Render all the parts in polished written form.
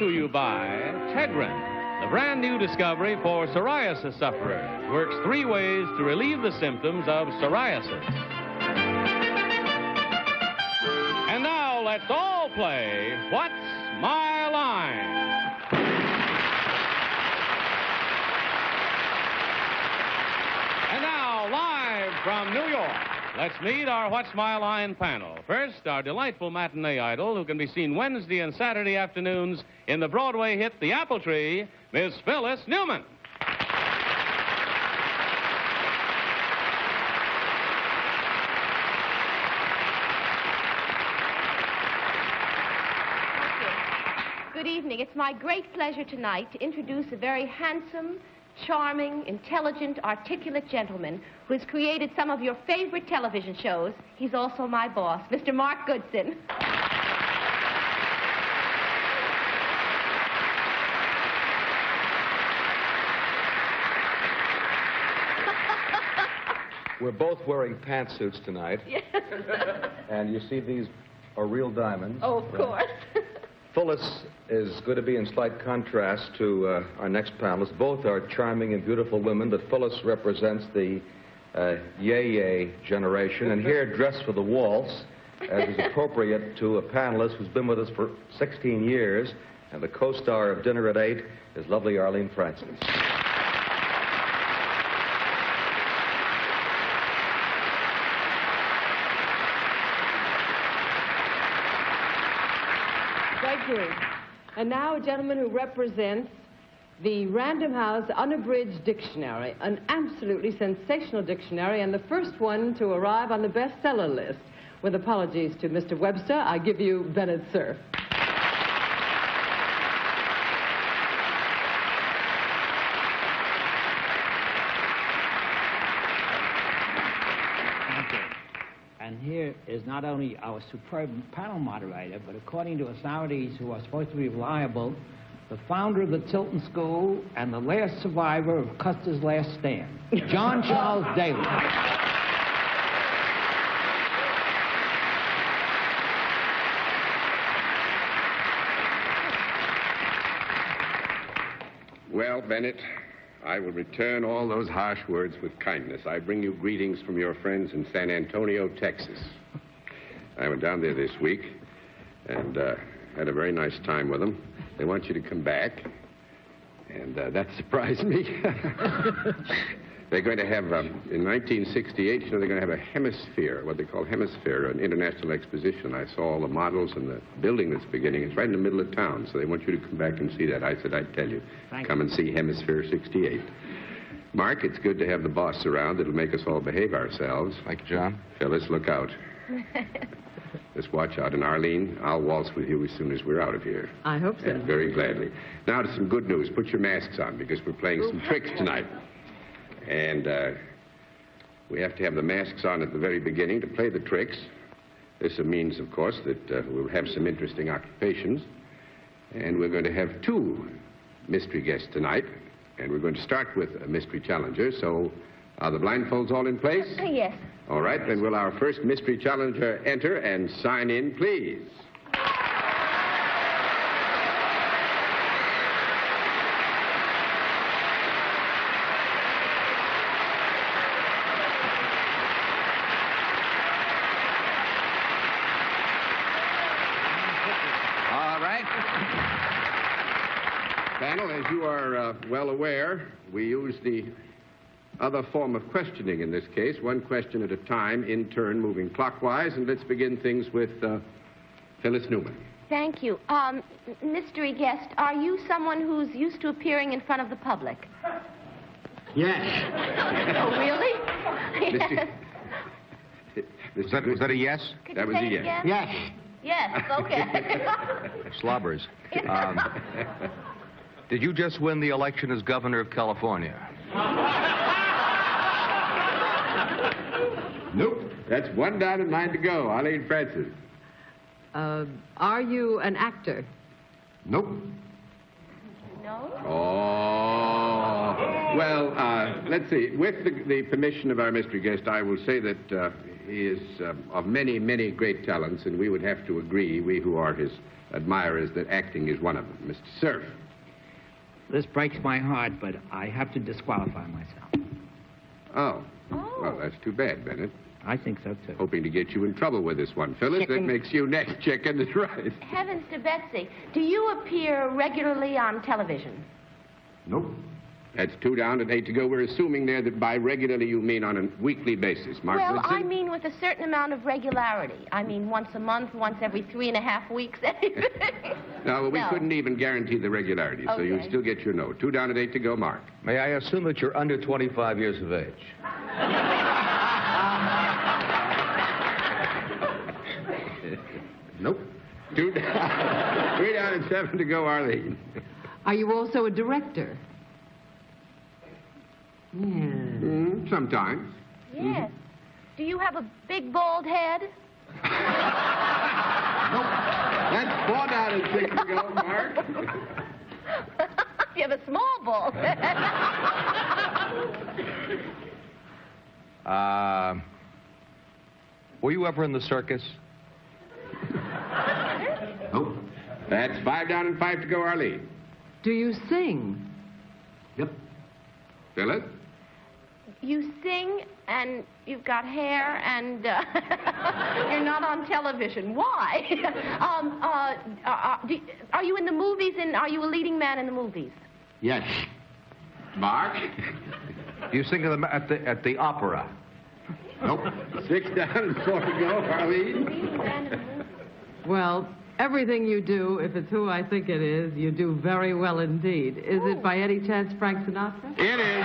to you by Tegrin, the brand new discovery for psoriasis sufferers. Works 3 ways to relieve the symptoms of psoriasis. And now let's all play What's My Line? And now, live from New York, let's meet our What's My Line panel. First, our delightful matinee idol who can be seen Wednesday and Saturday afternoons in the Broadway hit The Apple Tree, Miss Phyllis Newman. Good evening. It's my great pleasure tonight to introduce a very handsome, charming, intelligent, articulate gentleman who has created some of your favorite television shows. He's also my boss, Mr. Mark Goodson. We're both wearing pantsuits tonight. Yes. And you see these are real diamonds. Oh, of course. Phyllis is going to be in slight contrast to our next panelists. Both are charming and beautiful women, but Phyllis represents the yay-yay generation, and here dressed for the waltz, as is appropriate to a panelist who's been with us for 16 years, and the co-star of Dinner at 8 is lovely Arlene Francis. And now a gentleman who represents the Random House Unabridged Dictionary, an absolutely sensational dictionary, and the first one to arrive on the bestseller list. With apologies to Mr. Webster, I give you Bennett Cerf. And here is not only our superb panel moderator, but according to authorities who are supposed to be reliable, the founder of the Tilton School and the last survivor of Custer's Last Stand, John Charles Daly. Well, Bennett, I will return all those harsh words with kindness. I bring you greetings from your friends in San Antonio, Texas. I went down there this week and had a very nice time with them. They want you to come back, and that surprised me. They're going to have, in 1968, you know, they're going to have a hemisphere, what they call hemisphere, an international exposition. I saw all the models and the building that's beginning. It's right in the middle of town, so they want you to come back and see that. I said, I'd tell you. Come and see Hemisphere 68. Mark, it's good to have the boss around. It'll make us all behave ourselves. Thank you, John. Phyllis, look out. Just watch out. And Arlene, I'll waltz with you as soon as we're out of here. I hope so. And very gladly. Now to some good news. Put your masks on, because we're playing some tricks tonight. And we have to have the masks on at the very beginning to play the tricks. This means, of course, that we'll have some interesting occupations. And we're going to have 2 mystery guests tonight. And we're going to start with a mystery challenger. So are the blindfolds all in place? Yes. All right, then will our first mystery challenger enter and sign in, please? Panel, as you are well aware, we use the other form of questioning in this case, 1 question at a time, in turn, moving clockwise. And let's begin things with Phyllis Newman. Thank you. Mystery guest, are you someone who's used to appearing in front of the public? Yes. Oh, really? Yes. Was that a yes? Could That you was say a it yes. again? Yes. Yes, okay. Slobbers. Did you just win the election as governor of California? Nope. That's 1 down and 9 to go. Arlene Francis. Are you an actor? Nope. No? Oh. Well, let's see. With the permission of our mystery guest, I will say that he is of many, many great talents, and we would have to agree, we who are his admirers that acting is one of them. Mr. Cerf. This breaks my heart, but I have to disqualify myself. Oh. Well, that's too bad, Bennett. I think so, too. Hoping to get you in trouble with this one, Phyllis. Chicken. That makes you next chicken, is right. Heavens to Betsy, do you appear regularly on television? Nope. That's 2 down and 8 to go. We're assuming there that by regularly you mean on a weekly basis, Mark Well, Goodson? I mean with a certain amount of regularity. I mean once a month, once every 3.5 weeks, anything. No, we couldn't even guarantee the regularity, so you'd still get your note. 2 down and 8 to go, Mark. May I assume that you're under 25 years of age? Nope. 2 down, 3 down and 7 to go, Arlene. Are you also a director? Yeah. Sometimes. Yes. Do you have a big bald head? Nope. That's 4 down and 6 to go, Mark. You have a small bald head. Were you ever in the circus? Nope. That's 5 down and 5 to go, Arlene. Do you sing? Yep. Phyllis? You sing, and you've got hair, and you're not on television. Why? Are you in the movies, and are you a leading man in the movies? Yes. Mark? You sing at the opera? Nope. 6 down and 4 to go, Arlene. Leading man in the movies. Well, everything you do, if it's who I think it is, you do very well indeed. Is it by any chance Frank Sinatra? It is.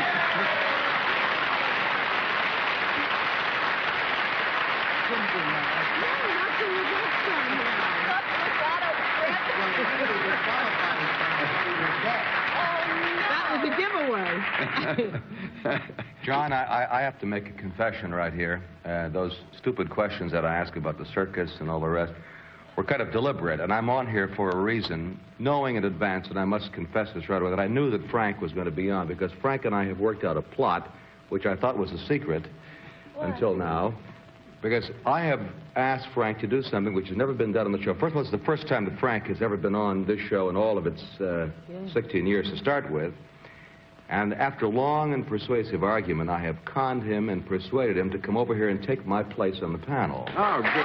That was a giveaway. John, I have to make a confession right here. Those stupid questions that I ask about the circus and all the rest were kind of deliberate, and I'm on here for a reason, knowing in advance, and I must confess this right away, that I knew that Frank was going to be on, because Frank and I have worked out a plot, which I thought was a secret until now, because I have asked Frank to do something which has never been done on the show. First of all, it's the first time that Frank has ever been on this show in all of its 16 years to start with. And after long and persuasive argument, I have conned him and persuaded him to come over here and take my place on the panel. Oh, good.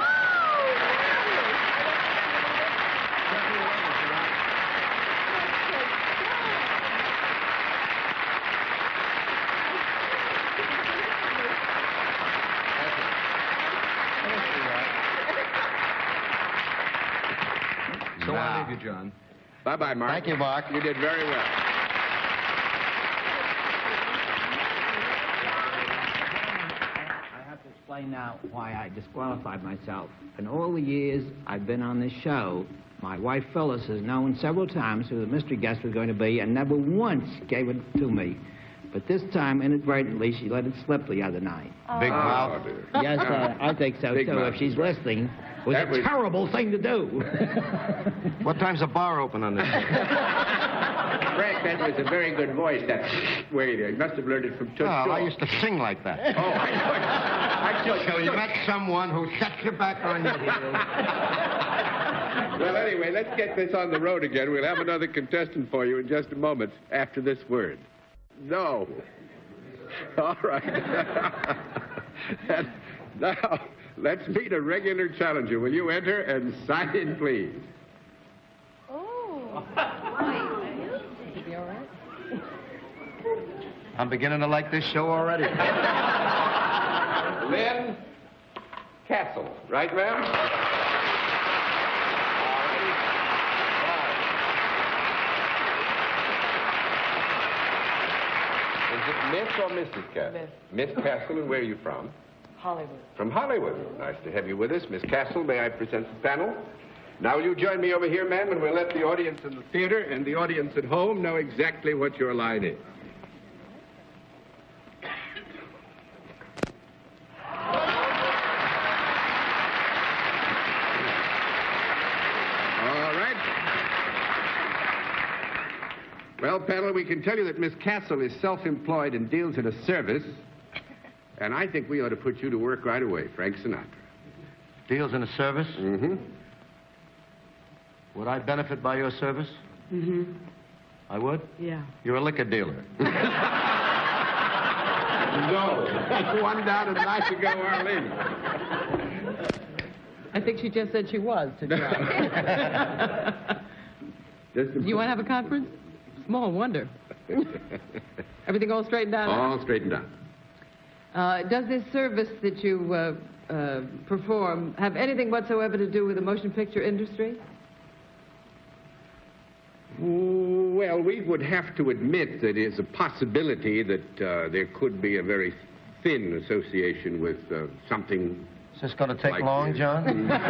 So I leave you, John. Bye-bye, Mark. Thank you, Mark. You did very well. I have to explain now why I disqualified myself. In all the years I've been on this show, my wife Phyllis has known several times who the mystery guest was going to be and never once gave it to me. But this time, inadvertently, she let it slip the other night. Big mouth. Yes, I think so, Big too. mouth. If she's listening, it was That a was- terrible thing to do. What time's the bar open on this? Frank, that was a very good voice. That wait, you must have learned it from Toots Oh, I Shaw. used to sing like that. Oh, I know. So you met someone who sets you back on your heels. Well, anyway, let's get this on the road again. We'll have another contestant for you in just a moment after this word. No. All right. And now, let's meet a regular challenger. Will you enter and sign in, please? Oh. I'm beginning to like this show already. Lynn Castle. Right, ma'am? Is it Miss or Mrs. Castle? Miss Castle, and where are you from? Hollywood. From Hollywood. Nice to have you with us. Miss Castle, may I present the panel? Now, will you join me over here, ma'am, and we'll let the audience in the theater and the audience at home know exactly what your line is. All right. Well, panel, we can tell you that Miss Castle is self-employed and deals in a service. And I think we ought to put you to work right away, Frank Sinatra. Deals in a service? Mm-hmm. Would I benefit by your service? Mm-hmm. I would? Yeah. You're a liquor dealer. No. One down a night ago, Arlene. I think she just said she was to John. Do you want to have a conference? Small wonder. Everything all straightened out? All straightened out. Does this service that you perform have anything whatsoever to do with the motion picture industry? Well, we would have to admit that it's a possibility that there could be a very thin association with something. Is this going to take like long, this. John? 2 weeks.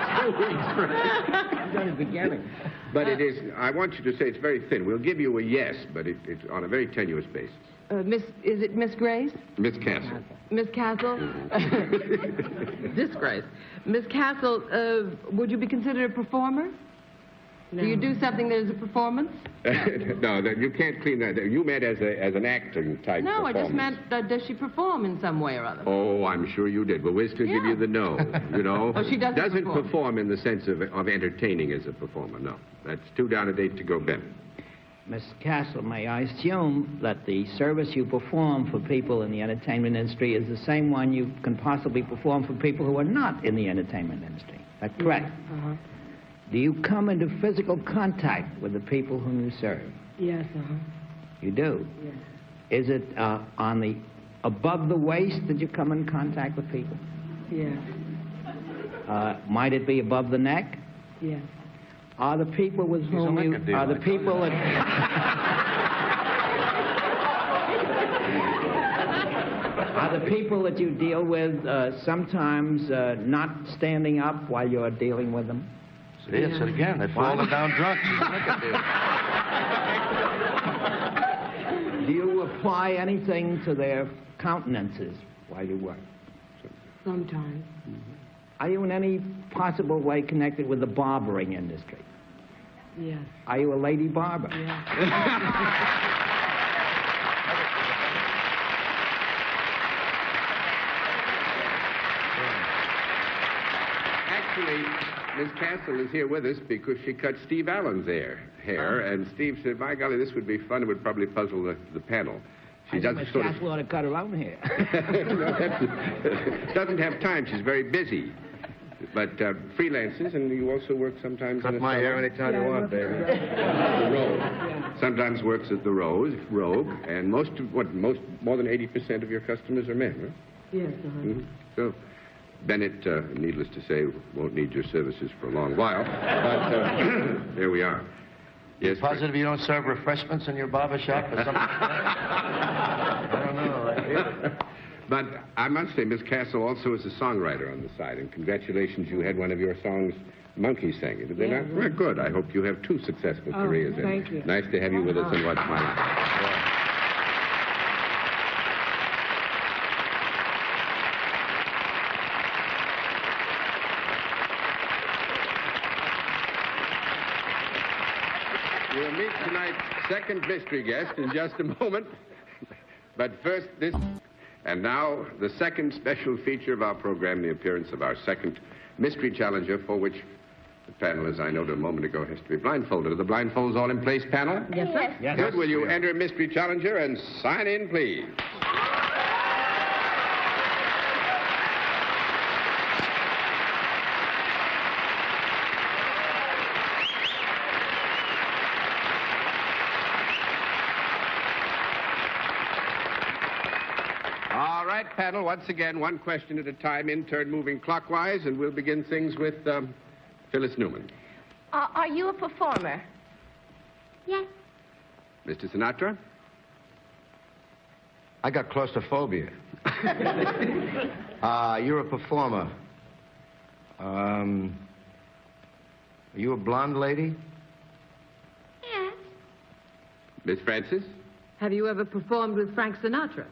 Just beginning. But it is, I want you to say it's very thin. We'll give you a yes, but it's on a very tenuous basis. Is it Miss Grace? Miss Castle. Miss Castle? Disgrace. Miss Castle, would you be considered a performer? No. Do you do something that is a performance? No, you can't clean that. You meant as an acting type No, I performance. just meant, does she perform in some way or other? Oh, I'm sure you did, but we'll still give you the no, you know. Oh, she doesn't perform in the sense of entertaining as a performer, no. That's 2 down a date to go, Bennett. Miss Castle, may I assume that the service you perform for people in the entertainment industry is the same one you can possibly perform for people who are not in the entertainment industry? Is that correct? Uh-huh. Do you come into physical contact with the people whom you serve? Yes, uh-huh. You do? Yes. Is it on the above the waist that you come in contact with people? Yes. Might it be above the neck? Yes. Are the people with whom you are the people that are the people that you deal with sometimes not standing up while you're dealing with them? See, it's it again. They falling down drunk. She's a liquor dealer. Do you apply anything to their countenances while you work? Sometimes. Are you in any possible way connected with the barbering industry? Yes. Are you a lady barber? Yes. Actually, Miss Castle is here with us because she cut Steve Allen's hair, and Steve said, "My golly, this would be fun. It would probably puzzle the panel." She I think doesn't Miss sort of Castle ought to cut her own hair. doesn't have time. She's very busy, but freelances, and you also work sometimes. Cut my hair anytime you want, baby. The Rogue. Sometimes works at the Rogue, and more than 80% of your customers are men, huh? Yes, uh-huh. Mm-hmm. So, Bennett, needless to say, won't need your services for a long while, but there we are. Yes, Positive you don't serve refreshments in your barber shop or something? I don't know. But I must say, Miss Castle also is a songwriter on the side, and congratulations, you had one of your songs, Monkey sang it. Did they not? Well, good. I hope you have 2 successful careers. Thank you. Nice to have you with us on What's My Line. We'll meet tonight's second mystery guest in just a moment. But first, this. And now, the second special feature of our program, the appearance of our second mystery challenger, for which the panel, as I noted a moment ago, has to be blindfolded. Are the blindfolds all in place, panel? Yes, sir. Yes. Good. Will you enter mystery challenger and sign in, please? All right, panel, once again, 1 question at a time, in turn moving clockwise, and we'll begin things with Phyllis Newman. Are you a performer? Yes. Mr. Sinatra? I got claustrophobia. You're a performer. Are you a blonde lady? Yes. Miss Francis? Have you ever performed with Frank Sinatra?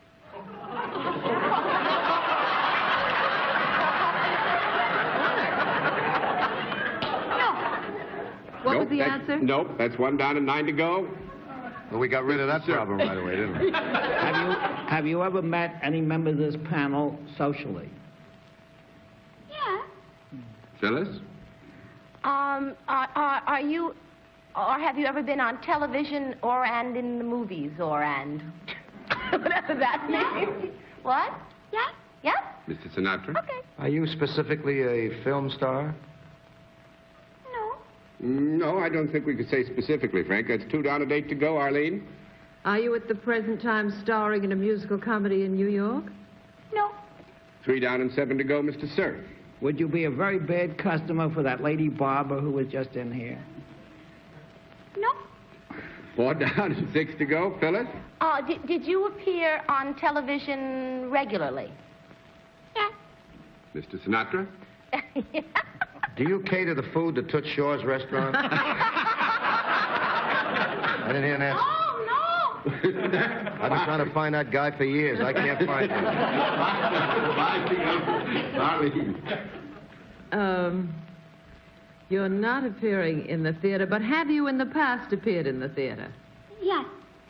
What was the answer? Nope, that's 1 down and 9 to go. Well, we got rid of that problem right away, didn't we? Have you ever met any members of this panel socially? Yes. Phyllis? Are you, or have you ever been on television or and in the movies or and? Whatever that means. What? Yeah? Yeah? Mr. Sinatra? Okay. Are you specifically a film star? No. No, I don't think we could say specifically, Frank. That's 2 down and 8 to go, Arlene. Are you at the present time starring in a musical comedy in New York? No. 3 down and 7 to go, Mr. Cerf. Would you be a very bad customer for that lady barber who was just in here? No. 4 down and 6 to go, Phyllis. Did you appear on television regularly? Yeah. Mr. Sinatra. Yeah. Do you cater the food to Toots Shor's restaurant? I didn't hear an answer. Oh, no. I've been trying to find that guy for years. I can't find him. You're not appearing in the theater, but have you in the past appeared in the theater? Yeah.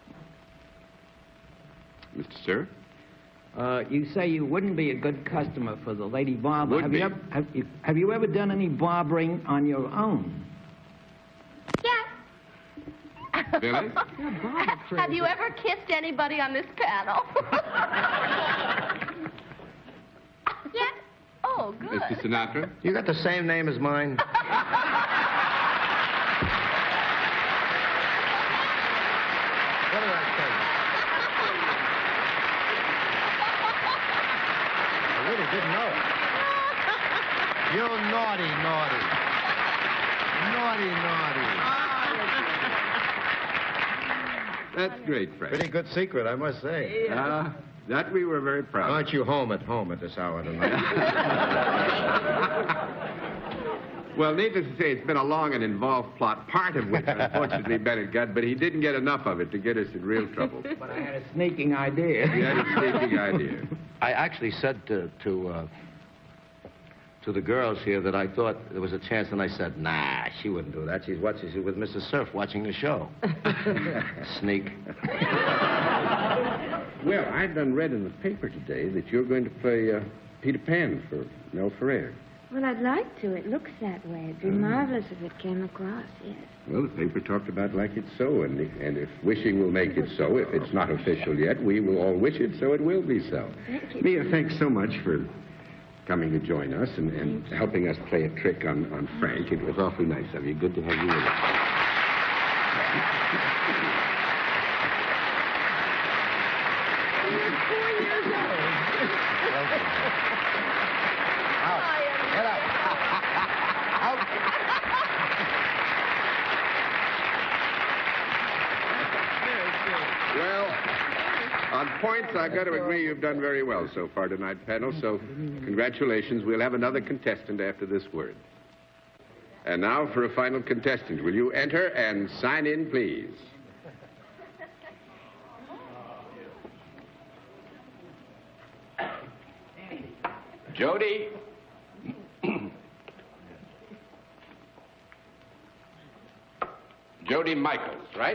Mr. Cerf. You say you wouldn't be a good customer for the lady barber. Would be. Have you ever done any barbering on your own? Yeah. Phyllis? Have you ever kissed anybody on this panel? Yeah. Oh, good. Mr. Sinatra. You got the same name as mine? What did I say? I really didn't know. You naughty, naughty. Naughty, naughty. That's great, Frank. Pretty good secret, I must say. That we were very proud of. Aren't you home at this hour tonight? Well, needless to say, it's been a long and involved plot, part of which, unfortunately, Bennett got, but he didn't get enough of it to get us in real trouble. But I had a sneaking idea. He had a sneaking idea. I actually said to the girls here that I thought there was a chance, and I said, nah, she wouldn't do that. She's with Mr. Cerf watching the show. Sneak. Well, I've done read in the paper today that you're going to play Peter Pan for Mel Ferrer. Well, I'd like to. It looks that way. It'd be marvelous if it came across, yes. Well, the paper talked about like it's so, and if wishing will make it so, if it's not official yet, we will all wish it so it will be so. Thank you. Mia, thanks so much for coming to join us and helping us play a trick on Frank. It was awfully nice of you. Good to have you with us. 4 years old. Get out. Out. Well, on points, I've got to agree you've done very well so far tonight, panel, so congratulations. We'll have another contestant after this word. And now for a final contestant. Will you enter and sign in, please? Jody. Jody Michaels, right?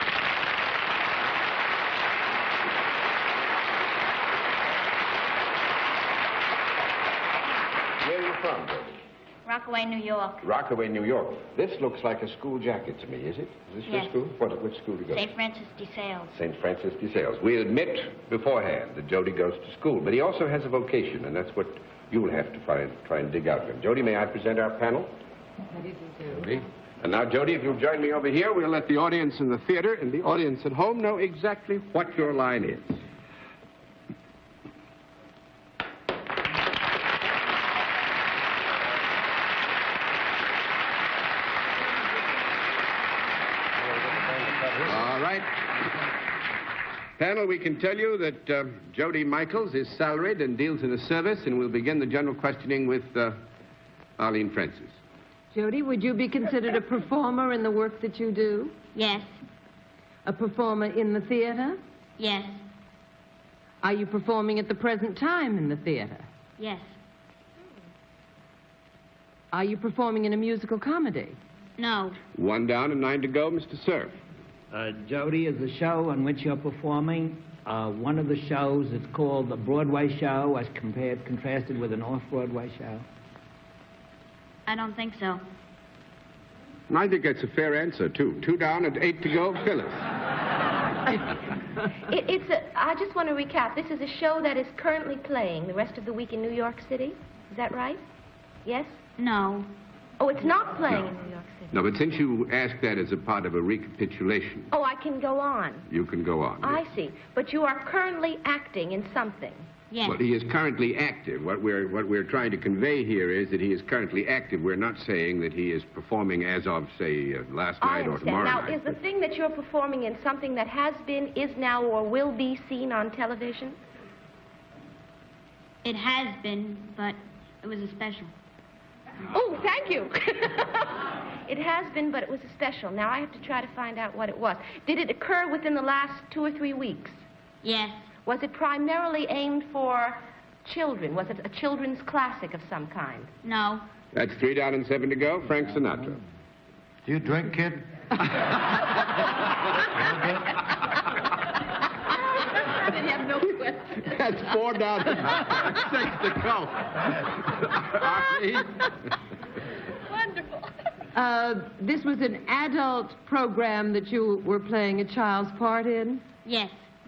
Where are you from, Jody? Rockaway, New York. Rockaway, New York. This looks like a school jacket to me, is it? Is this Yes. your school? Which school do you go to? St. Francis de Sales. St. Francis de Sales. We admit beforehand that Jody goes to school, but he also has a vocation, and that's what you'll have to try and dig out of him. Jody, may I present our panel? Jody. And now, Jody, if you'll join me over here, we'll let the audience in the theater and the audience at home know exactly what your line is. All right. Panel, we can tell you that Jody Michaels is salaried and deals in a service, and we'll begin the general questioning with Arlene Francis. Jody, would you be considered a performer in the work that you do? Yes. A performer in the theater? Yes. Are you performing at the present time in the theater? Yes. Are you performing in a musical comedy? No. 1 down and 9 to go, Mr. Cerf. Jody, is the show on which you're performing one of the shows that's called the Broadway show as contrasted with an off-Broadway show? I don't think so. I think that's a fair answer, too. 2 down and 8 to go, Phyllis. I just want to recap. This is a show that is currently playing the rest of the week in New York City. Is that right? Yes? No. Oh, it's not playing in New York City. No, but since you asked that as a part of a recapitulation... Oh, I can go on. You can go on. I see. But you are currently acting in something. Yes. Well, he is currently active. What we're trying to convey here is that he is currently active. We're not saying that he is performing as of, say, last night or tomorrow now, night. Is the thing that you're performing in something that has been, is now, or will be seen on television? It has been, but it was a special. Oh, thank you. It has been, but it was a special. Now I have to try to find out what it was. Did it occur within the last 2 or 3 weeks? Yes. Was it primarily aimed for children? Was it a children's classic of some kind? No. That's 3 down and 7 to go. Frank Sinatra. Do you drink, kid? I didn't have no question. That's 4 down and 6 to go. Wonderful. This was an adult program that you were playing a child's part in? Yes.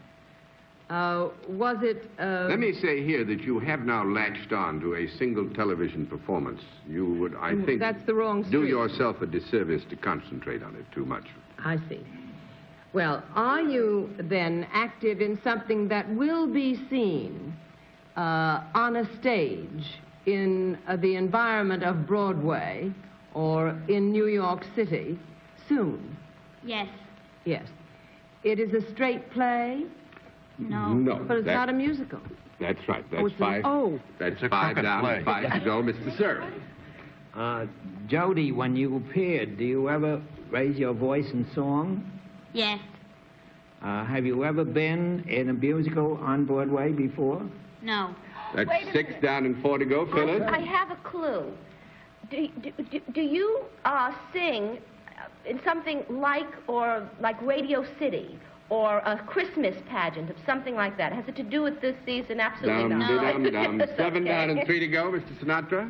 Was it... Let me say here that you have now latched on to a single television performance. You would, I think... That's the wrong do street. yourself a disservice to concentrate on it too much. I see. Well, are you then active in something that will be seen on a stage in the environment of Broadway or in New York City soon? Yes. Yes. It is a straight play? No. No. But it's not a musical. That's right. That's it's 5. That's It's a 5 crooked down play. and 5 to go, Mr. Cerf. Jody, when you appeared, do you ever raise your voice in song? Yes. Have you ever been in a musical on Broadway before? No. That's Wait a 6 minute. down and 4 to go, Phyllis. I have a clue. Do you sing in something like Radio City or a Christmas pageant of something like that? Has it to do with this season? Absolutely Dum, not. dum, dum. It's 7 okay. down and 3 to go, Mr. Sinatra.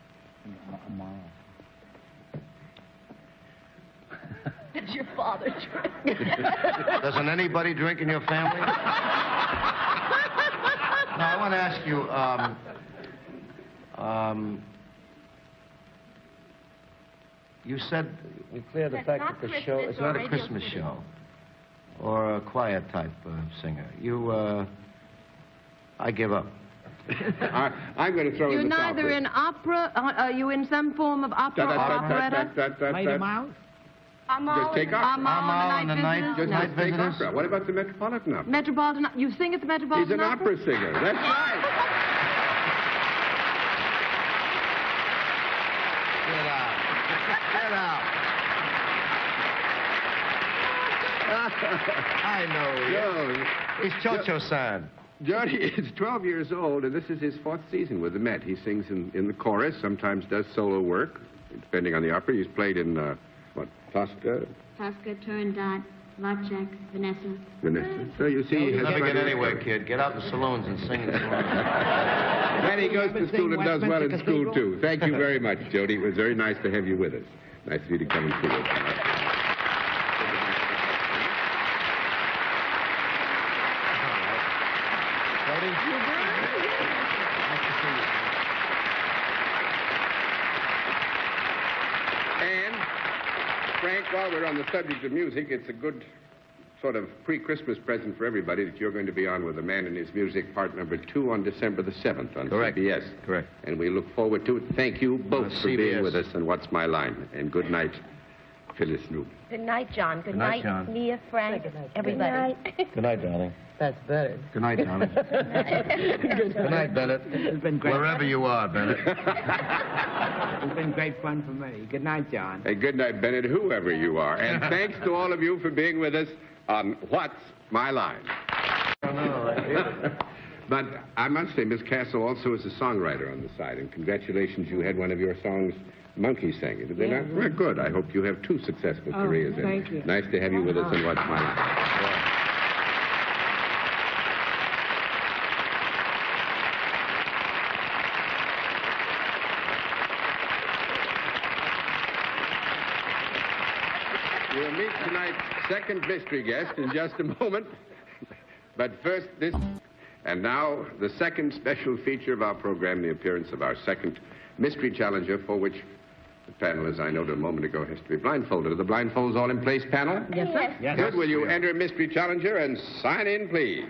Does your father drink? Doesn't anybody drink in your family? Now, I want to ask you, you said you cleared the That's fact not that the Christmas show is or not a Radio Christmas City. show or a choir type singer. You, I give up. I'm going to throw You're in the neither topper. in opera, are you in some form of opera or operetta? Lady Mouse? Just take opera. Amal and the Night Just Visitors? take Visitors? opera. What about the Metropolitan Opera? Metropolitan, you sing at the Metropolitan He's an opera singer. That's right. Get out. Get out. I know. Joe, He's Cho-Cho-san. Jody is 12 years old, and this is his 4th season with the Met. He sings in the chorus, sometimes does solo work, depending on the opera. He's played in, Tosca? Tosca, Turandot, Lachek, Vanessa. Vanessa. So you see, he has Never get plenty of anywhere, courage. kid. Get out in the saloons and sing in the saloons. And he goes to school and does well in school, too. Thank you very much, Jody. It was very nice to have you with us. Nice of you to come and see us. And, Frank, while we're on the subject of music, it's a good sort of pre-Christmas present for everybody that you're going to be on with The Man and His Music, part number 2 on December the 7th on Correct. CBS. Correct. And we look forward to it. Thank you both for being CBS. with us on What's My Line. And good night, Phyllis Newman. Good night, John. Good night, night, John. Mia, Frank, everybody. Good night, darling. That's better. Good night, darling. Good night, Bennett. It's been great. Wherever you are, Bennett. It's been great fun for me. Good night, John. Hey, good night, Bennett, whoever you are. And thanks to all of you for being with us on What's My Line. But I must say, Miss Castle also is a songwriter on the side, and congratulations, you had one of your songs, Monkeys sang it. Did they not? Well, good. I hope you have 2 successful careers. thank you. Nice to have you with us on What's My Line. We'll meet tonight's second mystery guest in just a moment. But first, this... And now, the second special feature of our program, the appearance of our second mystery challenger, for which the panel, as I noted a moment ago, has to be blindfolded. Are the blindfolds all in place, panel? Yes, sir. Yes. Good. Will you enter mystery challenger and sign in, please?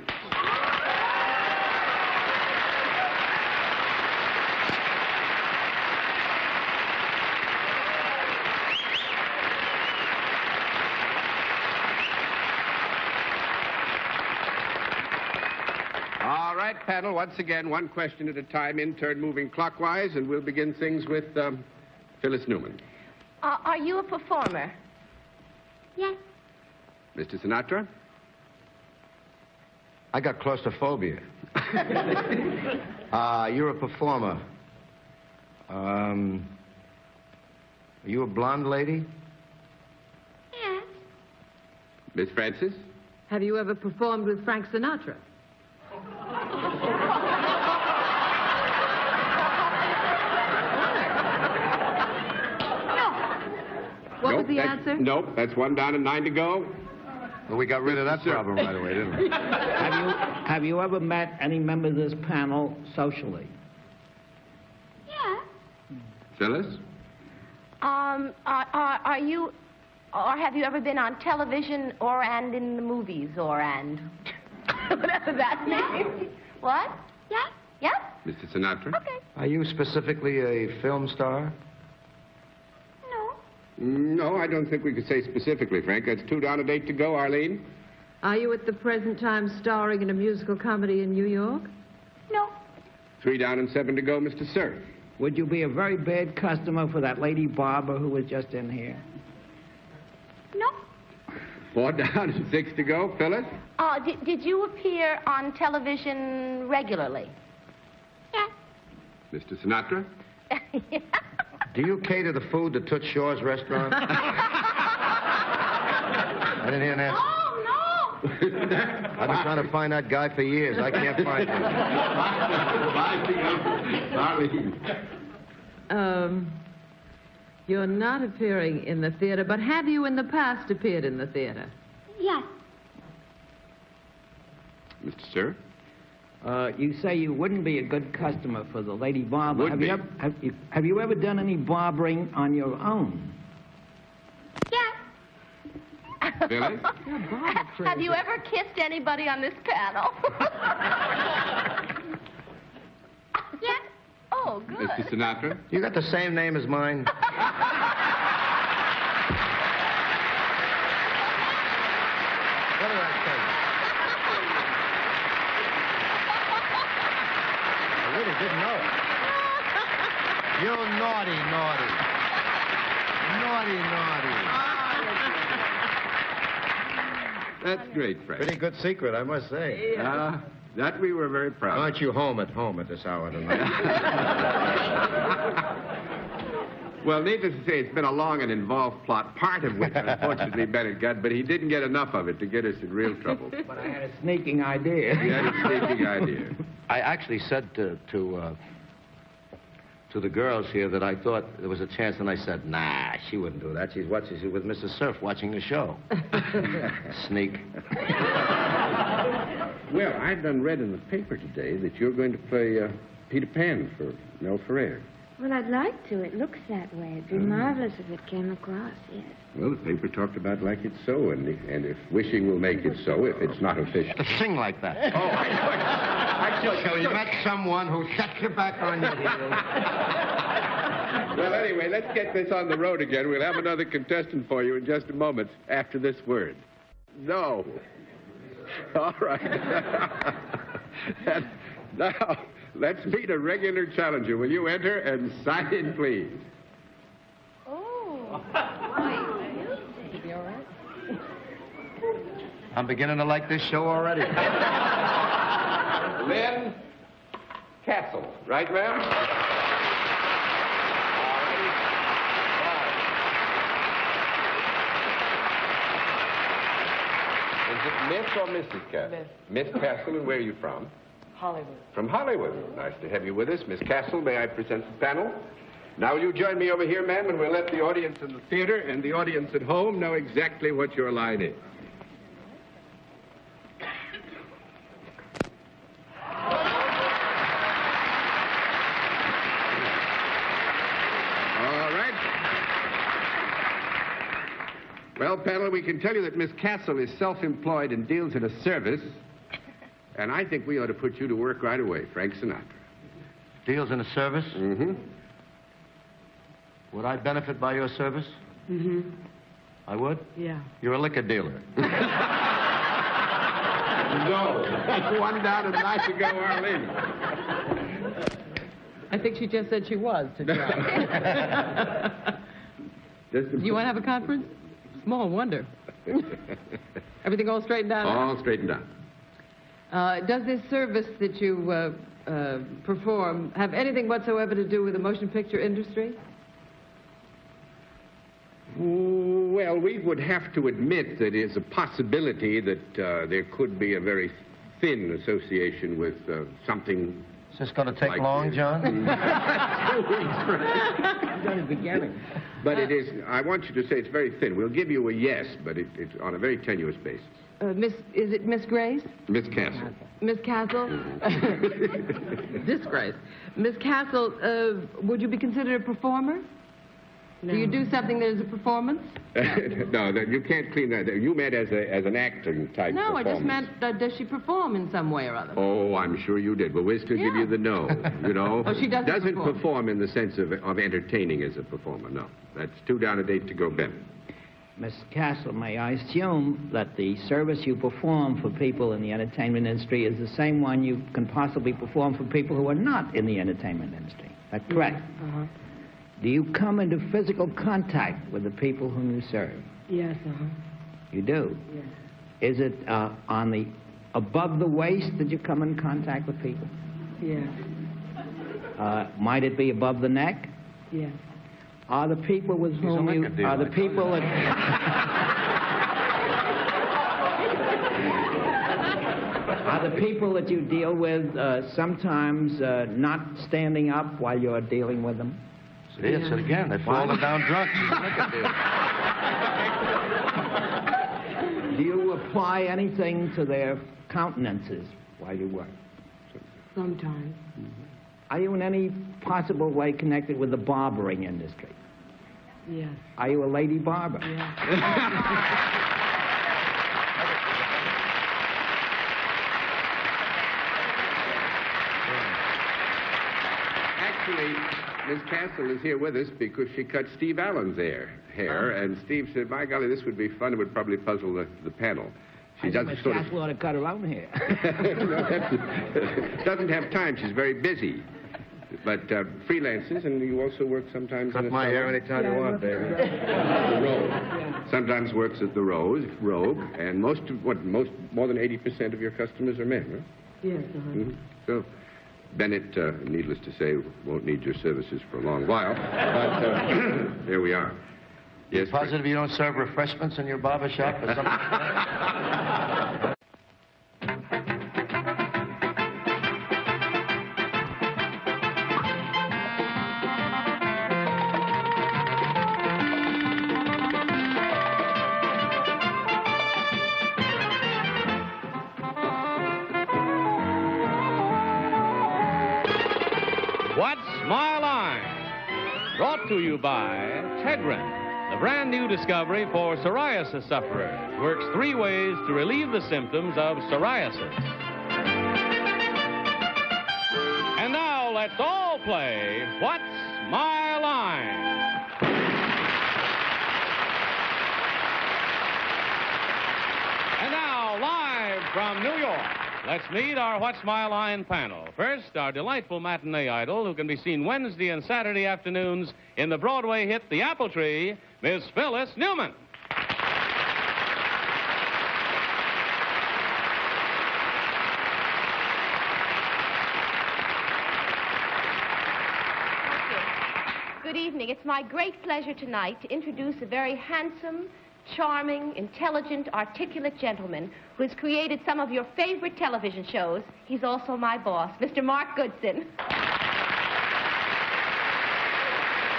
All right, panel, once again, one question at a time, in turn moving clockwise, and we'll begin things with Phyllis Newman. Are you a performer? Yes. Mr. Sinatra? I got claustrophobia. You're a performer. Are you a blonde lady? Yes. Miss Francis? Have you ever performed with Frank Sinatra? What was the answer? Nope, that's one down and 9 to go. Well, we got rid of that problem right away, didn't we? Have you ever met any member of this panel socially? Yes. Phyllis? Are you... Or have you ever been on television and in the movies whatever that means? What? Yes. Yes? Mr. Sinatra? Okay. Are you specifically a film star? No. No, I don't think we could say specifically, Frank. That's 2 down and 8 to go. Arlene? Are you at the present time starring in a musical comedy in New York? No. 3 down and 7 to go, Mr. Cerf. Would you be a very bad customer for that lady barber who was just in here? No. 4 down and 6 to go. Phyllis? Did you appear on television regularly? Yes. Mr. Sinatra? Do you cater the food to Toots Shor's restaurant? I didn't hear that. Oh, no. I've been trying to find that guy for years. I can't find him. Arlene. You're not appearing in the theater, but have you in the past appeared in the theater? Yes. Mr. Cerf? You say you wouldn't be a good customer for the lady barber. Would be. Have you ever done any barbering on your own? Yes. Phyllis? Have you ever kissed anybody on this panel? Yes. Oh, good. Mr. Sinatra? You got the same name as mine? What did I say? I really didn't know it. You're naughty, naughty. Naughty, naughty. That's great, Frank. Pretty good secret, I must say. That we were very proud of. Aren't you home at this hour tonight? Well, needless to say, it's been a long and involved plot, part of which, unfortunately, Bennett got, but he didn't get enough of it to get us in real trouble. But I had a sneaking idea. He had a sneaking idea. I actually said to the girls here that I thought there was a chance, and I said, nah, she wouldn't do that. She's with Mrs. Cerf watching the show. Sneak. Well, I've done read in the paper today that you're going to play Peter Pan for Mel Ferrer. Well, I'd like to. It looks that way. It'd be marvelous if it came across, yes. Well, the paper talked about like it's so, and if wishing will make it so, if it's not official. To sing like that. Oh, I know. So you met someone who set you back on your heels. Well, anyway, let's get this on the road again. We'll have another contestant for you in just a moment after this word. No. All right. And now, let's meet a regular challenger. Will you enter and sign in, please? Oh. I'm beginning to like this show already. Lynn Castle. Right, ma'am? Is it Miss or Mrs. Castle? Miss Castle, and where are you from? Hollywood. From Hollywood. Nice to have you with us. Miss Castle, may I present the panel? Now, will you join me over here, ma'am, and we'll let the audience in the theater and the audience at home know exactly what your line is. Well, panel, we can tell you that Miss Castle is self-employed and deals in a service. And I think we ought to put you to work right away, Frank Sinatra. Deals in a service? Mm-hmm. Would I benefit by your service? Mm-hmm. I would? Yeah. You're a liquor dealer. No. One down and nice to go, Arlene. I think she just said she was to try. Do you want to have a conference? Small wonder. Everything all straightened out? All straightened out. Does this service that you perform have anything whatsoever to do with the motion picture industry? Well, we would have to admit that it's a possibility that there could be a very thin association with something. Is this going to take long, John? 2 weeks, right? At the beginning. But it is, I want you to say it's very thin. We'll give you a yes, but it's on a very tenuous basis. Is it Miss Grace? Miss Castle. Miss Castle? Disgrace. Miss Castle, would you be considered a performer? No. Do you do something that is a performance? No, you can't clean that. You meant as an acting type No, performance. I just meant, does she perform in some way or other? Oh, I'm sure you did, but we'll still give you the no, you know. Oh, she doesn't perform in the sense of entertaining as a performer, no. That's 2 down and 8 to go, Bennett. Miss Castle, may I assume that the service you perform for people in the entertainment industry is the same one you can possibly perform for people who are not in the entertainment industry? Is that correct? Uh-huh. Do you come into physical contact with the people whom you serve? Yes, uh-huh. You do? Yes. Is it on the above the waist that you come in contact with people? Yes. Might it be above the neck? Yes. Are the people with whom you are the people that are the people that you deal with sometimes not standing up while you're dealing with them? See, it's it again. They've fallen down drunk. She's a liquor dealer. Do you apply anything to their countenances while you work? Sometimes. Are you in any possible way connected with the barbering industry? Yes. Are you a lady barber? Yes. Actually, Miss Castle is here with us because she cut Steve Allen's hair, and Steve said, "My golly, this would be fun. It would probably puzzle the panel." She doesn't Miss sort of Castle ought to cut her own hair. doesn't have time. She's very busy, but freelances, and you also work sometimes. Cut my hair anytime you want, baby. The Rogue. Sometimes works at the Rogue, and more than 80% of your customers are men, right? Yes, uh-huh. Mm-hmm. So. Bennett, needless to say, won't need your services for a long while, but there we are. Yes, positive you don't serve refreshments in your barber shop or something? What's My Line? Brought to you by Tegrin, the brand new discovery for psoriasis sufferers. Works 3 ways to relieve the symptoms of psoriasis. And now let's all play What's My Line? And now, live from New York, let's meet our What's My Line panel. First, our delightful matinee idol who can be seen Wednesday and Saturday afternoons in the Broadway hit The Apple Tree, Miss Phyllis Newman. Good evening. It's my great pleasure tonight to introduce a very handsome, charming, intelligent, articulate gentleman who has created some of your favorite television shows. He's also my boss, Mr. Mark Goodson.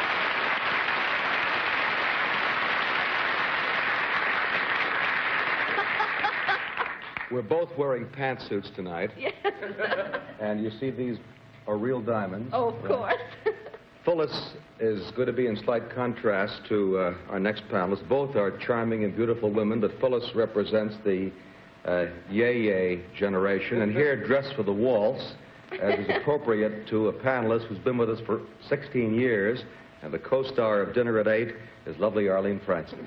We're both wearing pantsuits tonight. Yes. And you see these are real diamonds. Oh, of course. Phyllis is going to be in slight contrast to our next panelists. Both are charming and beautiful women, but Phyllis represents the yay generation, and here, dressed for the waltz, as is appropriate to a panelist who's been with us for 16 years, and the co-star of Dinner at 8 is lovely Arlene Francis.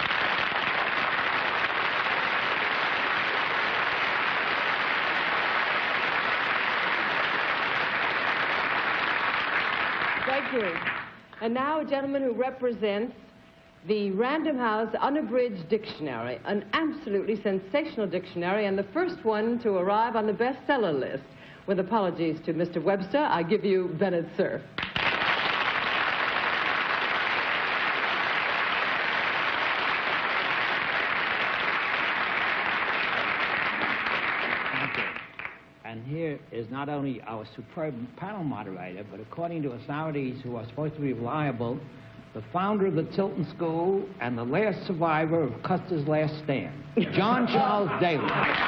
Thank you. And now a gentleman who represents the Random House Unabridged Dictionary, an absolutely sensational dictionary, and the first one to arrive on the bestseller list. With apologies to Mr. Webster, I give you Bennett Cerf. And here is not only our superb panel moderator, but according to authorities who are supposed to be reliable, the founder of the Tilton School and the last survivor of Custer's Last Stand, John Charles Daly.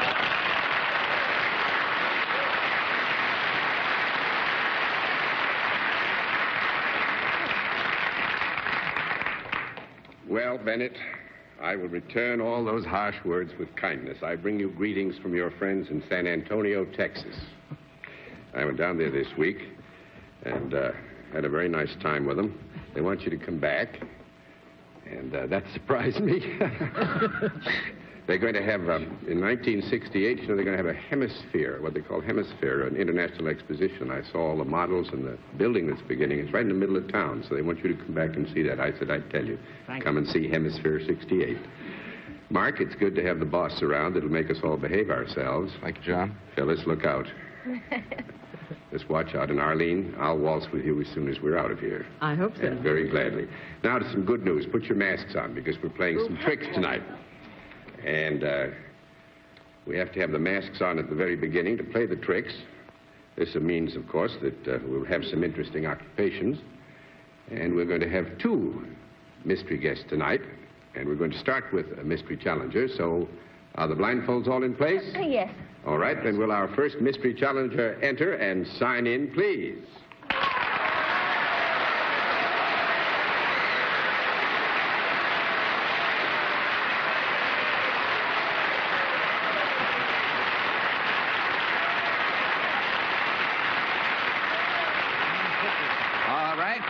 Well, Bennett, I will return all those harsh words with kindness. I bring you greetings from your friends in San Antonio, Texas. I went down there this week and had a very nice time with them. They want you to come back, and that surprised me. They're going to have, in 1968, you know, they're going to have a hemisphere, what they call hemisphere, an international exposition. I saw all the models and the building that's beginning. It's right in the middle of town, so they want you to come back and see that. I said I'd tell you. Come and see Hemisphere 68. Mark, it's good to have the boss around. It'll make us all behave ourselves. Thank you, John. Phyllis, look out. Just watch out. And Arlene, I'll waltz with you as soon as we're out of here. I hope so. And very gladly. Now to some good news. Put your masks on because we're playing some tricks tonight. And we have to have the masks on at the very beginning to play the tricks. This means, of course, that we'll have some interesting occupations. And we're going to have two mystery guests tonight. And we're going to start with a mystery challenger. So are the blindfolds all in place? Yes. All right, then will our first mystery challenger enter and sign in, please? All right.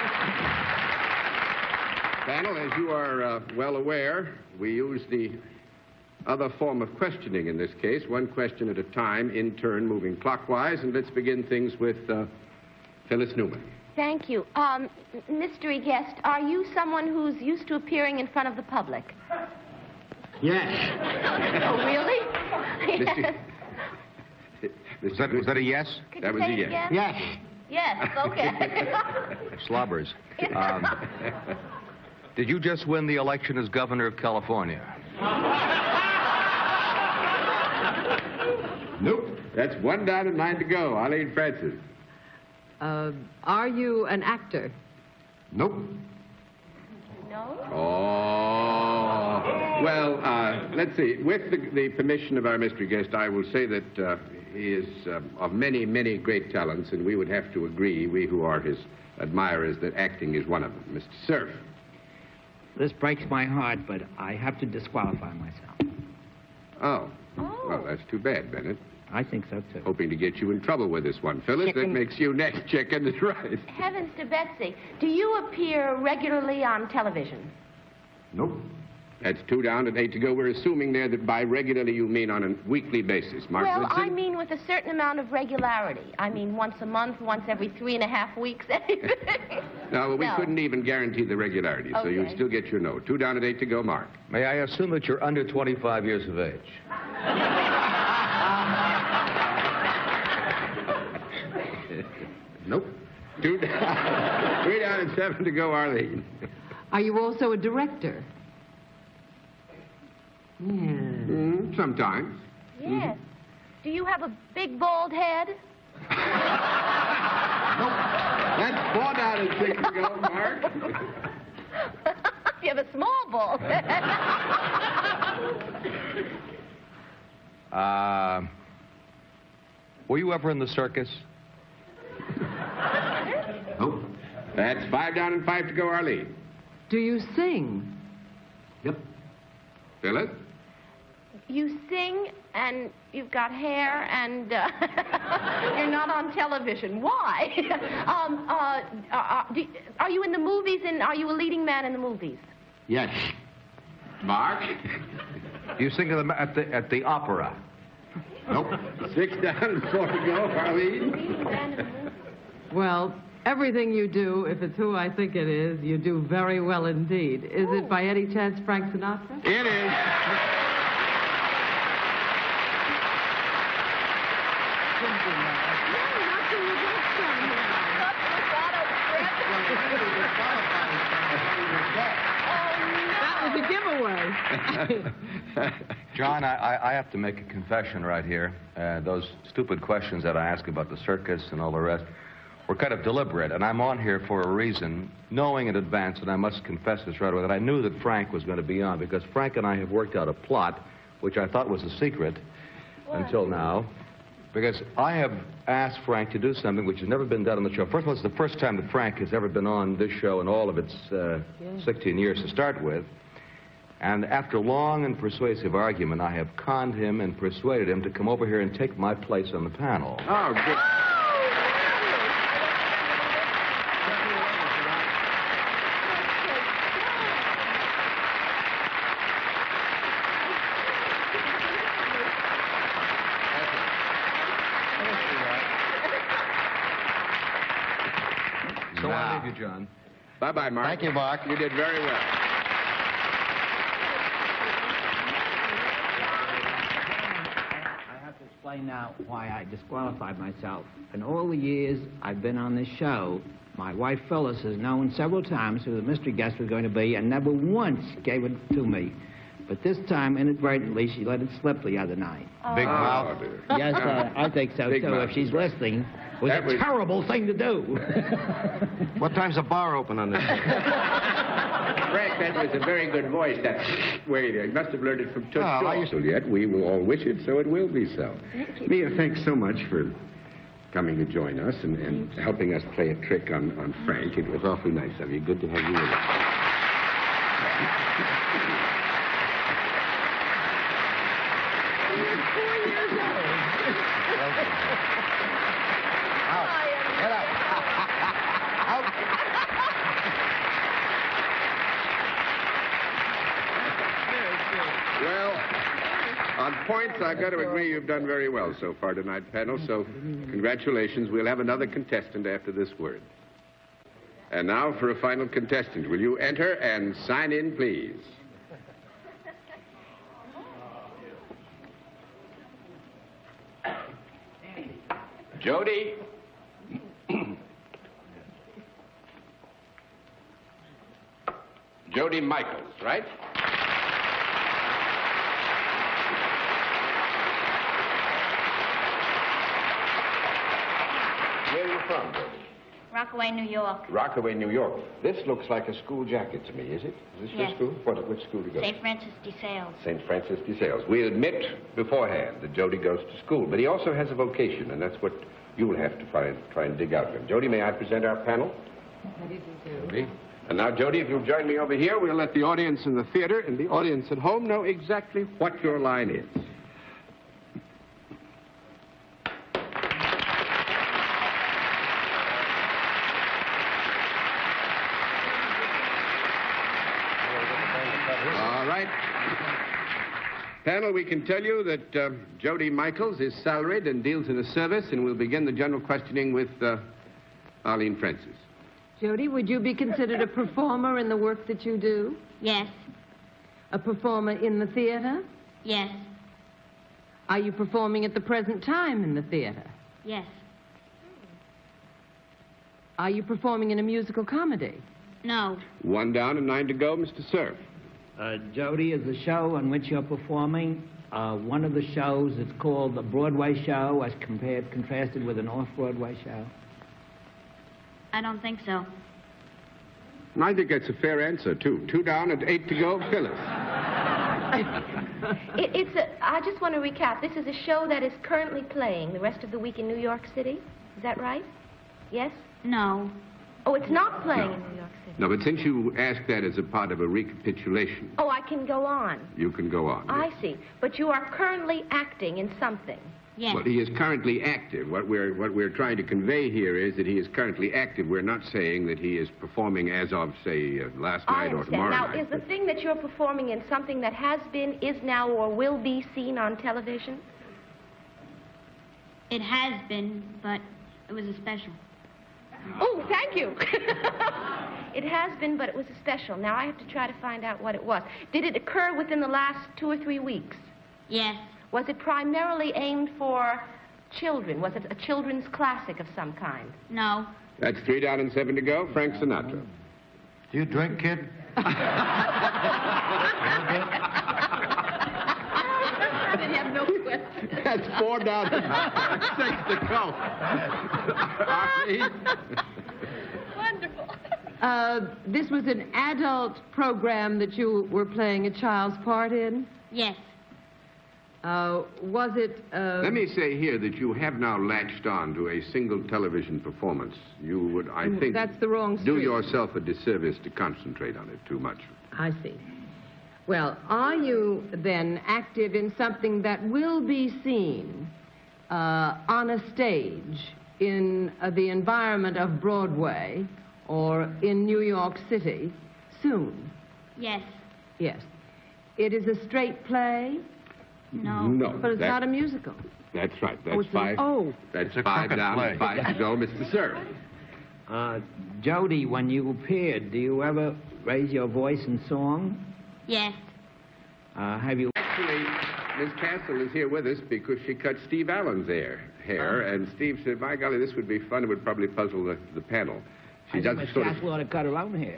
Panel, as you are well aware, we use the other form of questioning in this case, one question at a time, in turn, moving clockwise. And let's begin things with Phyllis Newman. Thank you. Mystery guest, are you someone who's used to appearing in front of the public? Yes. Oh, really? Was that a yes? Could That you was say a it yes. again? Yes. Yes, okay. Slobbers. Did you just win the election as governor of California? Nope. That's one down and 9 to go. Arlene Francis. Are you an actor? Nope. No? Oh. Well, let's see. With the permission of our mystery guest, I will say that he is of many, many great talents, and we would have to agree, we who are his admirers, that acting is one of them. Mr. Cerf. This breaks my heart, but I have to disqualify myself. Oh. Oh. Well, that's too bad, Bennett. I think so, too. Hoping to get you in trouble with this one. Phyllis, Chicken. that makes you next. Chicken is right. Heavens to Betsy. Do you appear regularly on television? Nope. That's 2 down and 8 to go. We're assuming there that by regularly you mean on a weekly basis. Mark Well, Goodson? I mean with a certain amount of regularity. I mean once a month, once every 3.5 weeks, anything. No, we couldn't even guarantee the regularity, so you'd Okay. still get your note. 2 down and 8 to go, Mark. May I assume that you're under 25 years of age? Nope. 2 down, 3 down and 7 to go, Arlene. Are you also a director? Yeah. Sometimes. Yes. Do you have a big bald head? That's 4 down and 6 to go, Mark. You have a small bald head. Were you ever in the circus? Nope. That's 5 down and 5 to go, Arlene. Do you sing? Yep. Phyllis? You sing, and you've got hair, and you're not on television. Why? Are you in the movies, and are you a leading man in the movies? Yes. Mark? Do you sing at the opera? Nope. 6 down and 4 to go, Arlene. Well, everything you do, if it's who I think it is, you do very well indeed. Is it by any chance Frank Sinatra? It is. That was a giveaway. John, I have to make a confession right here. Those stupid questions that I ask about the circus and all the rest were kind of deliberate, and I'm on here for a reason, knowing in advance, and I must confess this right away, that I knew that Frank was going to be on, because Frank and I have worked out a plot, which I thought was a secret until now, because I have asked Frank to do something which has never been done on the show. First of all, it's the first time that Frank has ever been on this show in all of its 16 years to start with. And after long and persuasive argument, I have conned him and persuaded him to come over here and take my place on the panel. Oh, good. So I leave you, John. Bye-bye, Mark. Thank you, Mark. You did very well. Explain now why I disqualified myself. In all the years I've been on this show, my wife Phyllis has known several times who the mystery guest was going to be and never once gave it to me. But this time, inadvertently, she let it slip the other night. Big mouth. Yes, I think so, Big too. mouth. If she's listening, it was a terrible thing to do. What time's the bar open on this show? Frank, that was a very good voice. That way there. You must have learned it from Toots. Oh, I used to- Yet we will all wish it, so it will be so. Mia, thanks so much for coming to join us and helping us play a trick on Frank. It was awfully nice of you. Good to have you with us. Well, on points, I've got to agree you've done very well so far tonight, panel, so congratulations. We'll have another contestant after this word. And now for a final contestant. Will you enter and sign in, please? Jody. Jody Michaels, right? Where are you from, Jody? Rockaway, New York. Rockaway, New York. This looks like a school jacket to me, is it? Is this Yes. your school? Which school do you go to? St. Francis de Sales. St. Francis de Sales. We admit beforehand that Jody goes to school, but he also has a vocation, and that's what you'll have to try and dig out of him. Jody, may I present our panel? Jody. And now, Jody, if you'll join me over here, we'll let the audience in the theater and the audience at home know exactly what your line is. All right. Panel, we can tell you that Jody Michaels is salaried and deals in a service, and we'll begin the general questioning with Arlene Francis. Jody, would you be considered a performer in the work that you do? Yes. A performer in the theater? Yes. Are you performing at the present time in the theater? Yes. Are you performing in a musical comedy? No. 1 down and 9 to go, Mr. Cerf. Jody, is the show on which you're performing one of the shows that's called the Broadway show as contrasted with an off-Broadway show? I don't think so. I think that's a fair answer, too. 2 down and 8 to go, Phyllis. I just want to recap. This is a show that is currently playing the rest of the week in New York City. Is that right? Yes? No. Oh, it's not playing in New York City. No, but since you asked that as a part of a recapitulation... Oh, I can go on. You can go on. I see. But you are currently acting in something. Yes. Well, he is currently active. What we're trying to convey here is that he is currently active. We're not saying that he is performing as of, say, last night or tomorrow now, night. is the thing that you're performing in something that has been, is now, or will be seen on television? It has been, but it was a special. Oh, thank you. It has been, but it was a special. Now I have to try to find out what it was. Did it occur within the last 2 or 3 weeks? Yes. Was it primarily aimed for children? Was it a children's classic of some kind? No. That's 3 down and 7 to go. Frank Sinatra. Do you drink, kid? Did you have no question? That's 4 down and 6 to go. Arlene? Wonderful. This was an adult program that you were playing a child's part in? Yes. Was it... Let me say here that you have now latched on to a single television performance. You would, I think... That's the wrong do street. yourself a disservice to concentrate on it too much. I see. Well, are you then active in something that will be seen on a stage in the environment of Broadway or in New York City soon? Yes. Yes. It is a straight play? No. No. But it's not a musical. That's right. That's Oh, it's 5. That's 5 crooked down play. and 5 to go, Mr. Cerf. Jody, when you appeared, do you ever raise your voice in song? Yes. Have you... Actually, Miss Castle is here with us because she cut Steve Allen's hair, and Steve said, "My golly, this would be fun. It would probably puzzle the panel." She I think doesn't Miss sort of Castle ought to cut her own hair.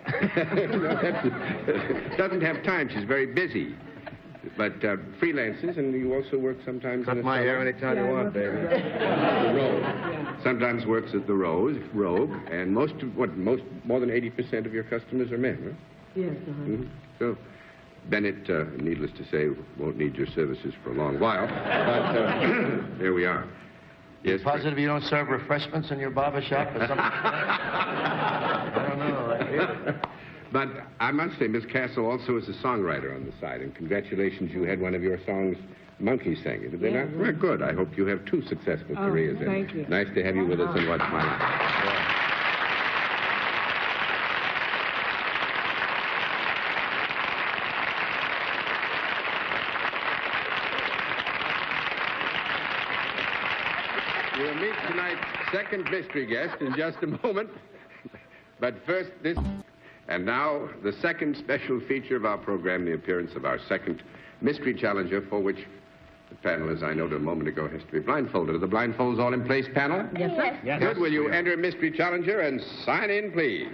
doesn't have time. She's very busy, but freelances, and you also work sometimes. Cut in a my hair salon. anytime you want, baby. The Rogue. Sometimes works at the Rogue, and more than 80% of your customers are men, huh? Yes, Mhm. So, Bennett, needless to say, won't need your services for a long while, but there we are. Yes, Positive you don't serve refreshments in your barber shop or something? I don't know. But I must say, Miss Castle also is a songwriter on the side, and congratulations, you had one of your songs, Monkey sang it. Did they not? Well, good. I hope you have 2 successful careers. Thank you. Nice to have you with us on What's My Line. We'll meet tonight's second mystery guest in just a moment. But first, this... And now, the second special feature of our program, the appearance of our second mystery challenger, for which the panel, as I noted a moment ago, has to be blindfolded. Are the blindfolds all in place, panel? Yes, sir. Yes. Good. Will you enter mystery challenger and sign in, please?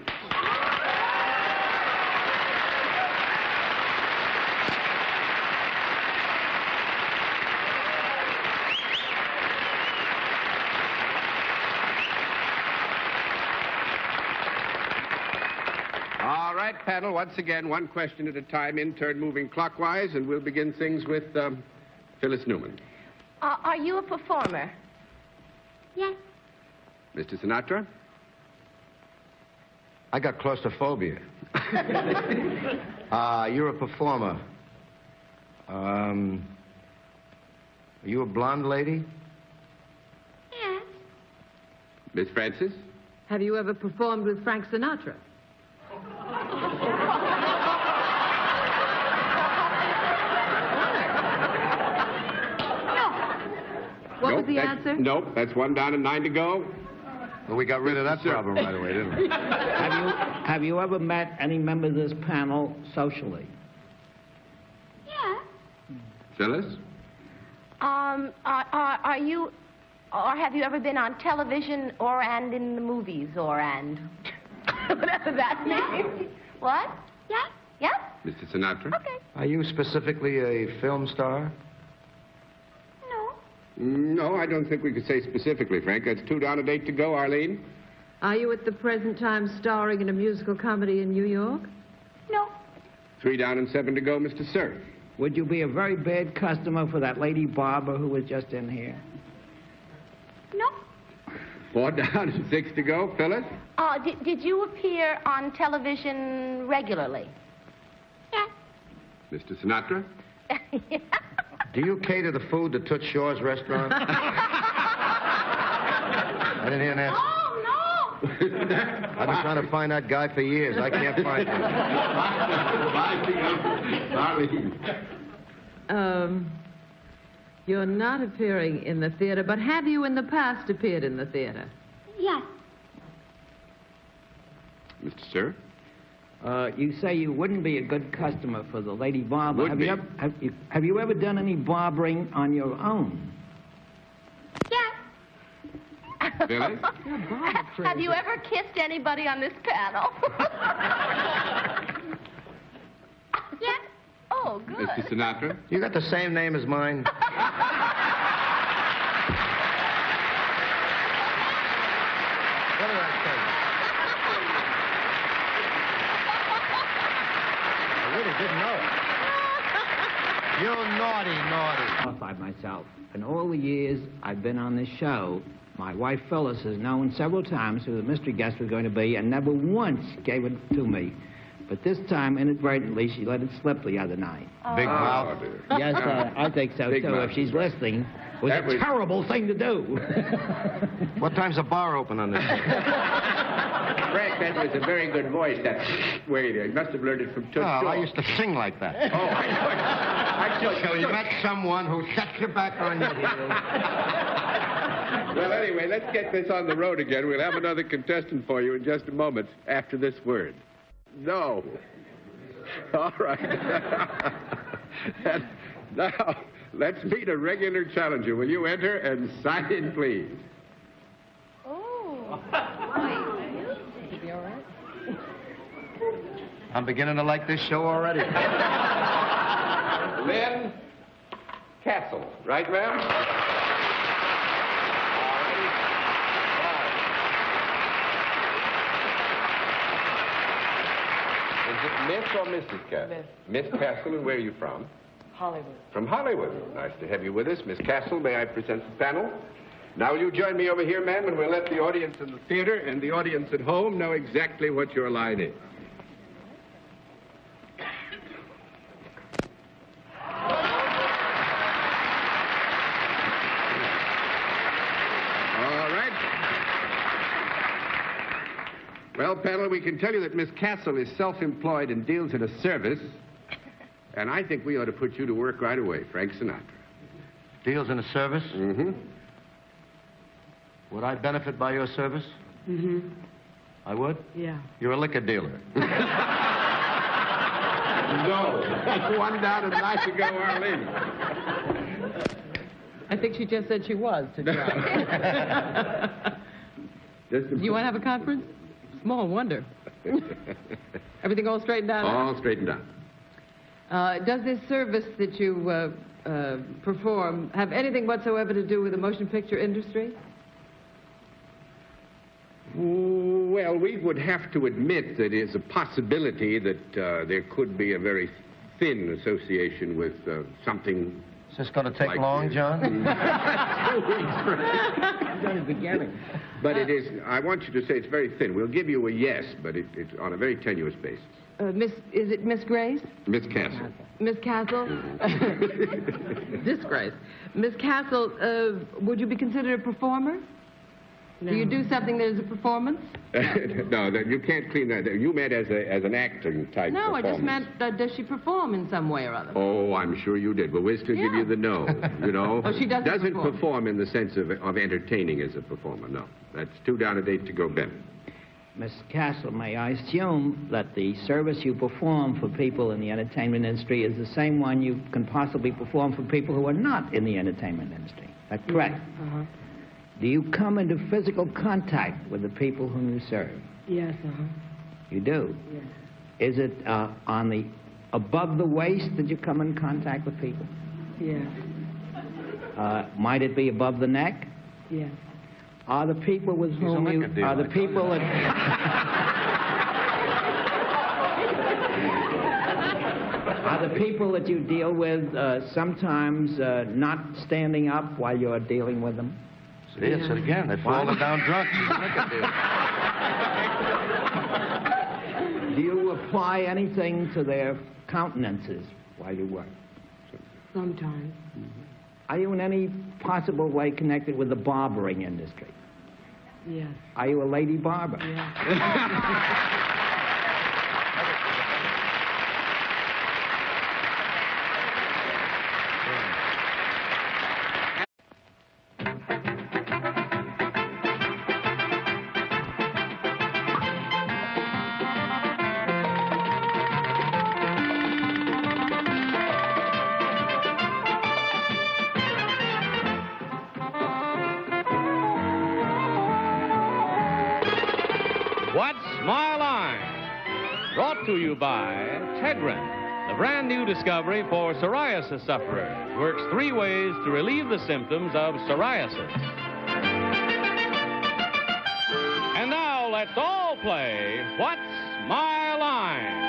All right, panel, once again, one question at a time, in turn moving clockwise, and we'll begin things with Phyllis Newman. Are you a performer? Yes. Mr. Sinatra? I got claustrophobia. You're a performer. Are you a blonde lady? Yes. Miss Francis? Have you ever performed with Frank Sinatra? What was the answer? Nope, that's 1 down and 9 to go. Well, we got rid of that problem right away, didn't we? Have you ever met any members of this panel socially? Yes. Phyllis? Are you, or have you ever been on television or and in the movies or and? Whatever that means. What? Yes. Yes? Mr. Sinatra? Okay. Are you specifically a film star? No. No, I don't think we could say specifically, Frank. That's 2 down and 8 to go. Arlene? Are you at the present time starring in a musical comedy in New York? No. 3 down and 7 to go, Mr. Cerf. Would you be a very bad customer for that lady barber who was just in here? No. 4 down and 6 to go. Phyllis? Did you appear on television regularly? Yes. Mr. Sinatra? Do you cater the food to Toots Shor's restaurant? I didn't hear an answer. Oh, no. I've been trying to find that guy for years. I can't find him. You're not appearing in the theater, but have you in the past appeared in the theater? Yes. Mr. Cerf? You say you wouldn't be a good customer for the lady barber. Would be. Have you ever done any barbering on your own? Yes. Phyllis? Have you ever kissed anybody on this panel? Yes. Oh, good. Mr. Sinatra? You got the same name as mine? What did I say? I really didn't know. You're naughty. Qualified myself. In all the years I've been on this show, my wife Phyllis has known several times who the mystery guest was going to be and never once gave it to me. But this time, inadvertently, she let it slip the other night. Big mouth. Yes, I think so, Big too. mouth. If she's listening, it was a terrible thing to do. What time's the bar open on this? Frank, that was a very good voice. That wait, you must have learned it from Toots Oh, Shor. I used to sing like that. Oh, I know. So you met someone who sets you back on your heels. Well, anyway, let's get this on the road again. We'll have another contestant for you in just a moment after this word. No. All right. And now, let's meet a regular challenger. Will you enter and sign in, please? Oh. I'm beginning to like this show already. Lynn Castle. Right, ma'am? Is it Miss or Mrs. Castle? Miss Castle, and where are you from? Hollywood. From Hollywood. Nice to have you with us. Miss Castle, may I present the panel? Now, will you join me over here, ma'am, and we'll let the audience in the theater and the audience at home know exactly what your line is. All right. Well, panel, we can tell you that Miss Castle is self-employed and deals in a service, and I think we ought to put you to work right away, Frank Sinatra. Deals in a service? Mm-hmm. Would I benefit by your service? Mm-hmm. I would? Yeah. You're a liquor dealer. No. One down and nice to go, Arlene. I think she just said she was to John. Do you want to have a conference? Small wonder. Everything all straightened out? All straightened out. Does this service that you perform have anything whatsoever to do with the motion picture industry? Well, we would have to admit that it's a possibility that there could be a very thin association with something. Is this going to take like long, this. John? 2 weeks, Frank. Beginning. But it is, I want you to say it's very thin. We'll give you a yes, but it's on a very tenuous basis. Is it Miss Grace? Miss Castle. Miss Castle? Disgrace. Miss Castle, would you be considered a performer? No. Do you do something that is a performance? No, you can't clean that. You meant as an acting type No, I performance. just meant, does she perform in some way or other? Oh, I'm sure you did. But we'll still give you the no, you know. Oh, she doesn't perform in the sense of entertaining as a performer, no. That's 2 down and 8 to go, Bennett. Miss Castle, may I assume that the service you perform for people in the entertainment industry is the same one you can possibly perform for people who are not in the entertainment industry? Is that correct? Uh-huh. Do you come into physical contact with the people whom you serve? Yes, uh-huh. You do? Yes. Is it on the above the waist that you come in contact with people? Yes. Might it be above the neck? Yes. Are the people with whom you are the people that are Are the people that you deal with sometimes not standing up while you're dealing with them? See, it's it again. They're falling down drunk. Do you apply anything to their countenances while you work? Sometimes. Are you in any possible way connected with the barbering industry? Yes. Are you a lady barber? Yes. What's My Line? Brought to you by Tegrin, the brand new discovery for psoriasis sufferers. Works 3 ways to relieve the symptoms of psoriasis. And now let's all play What's My Line?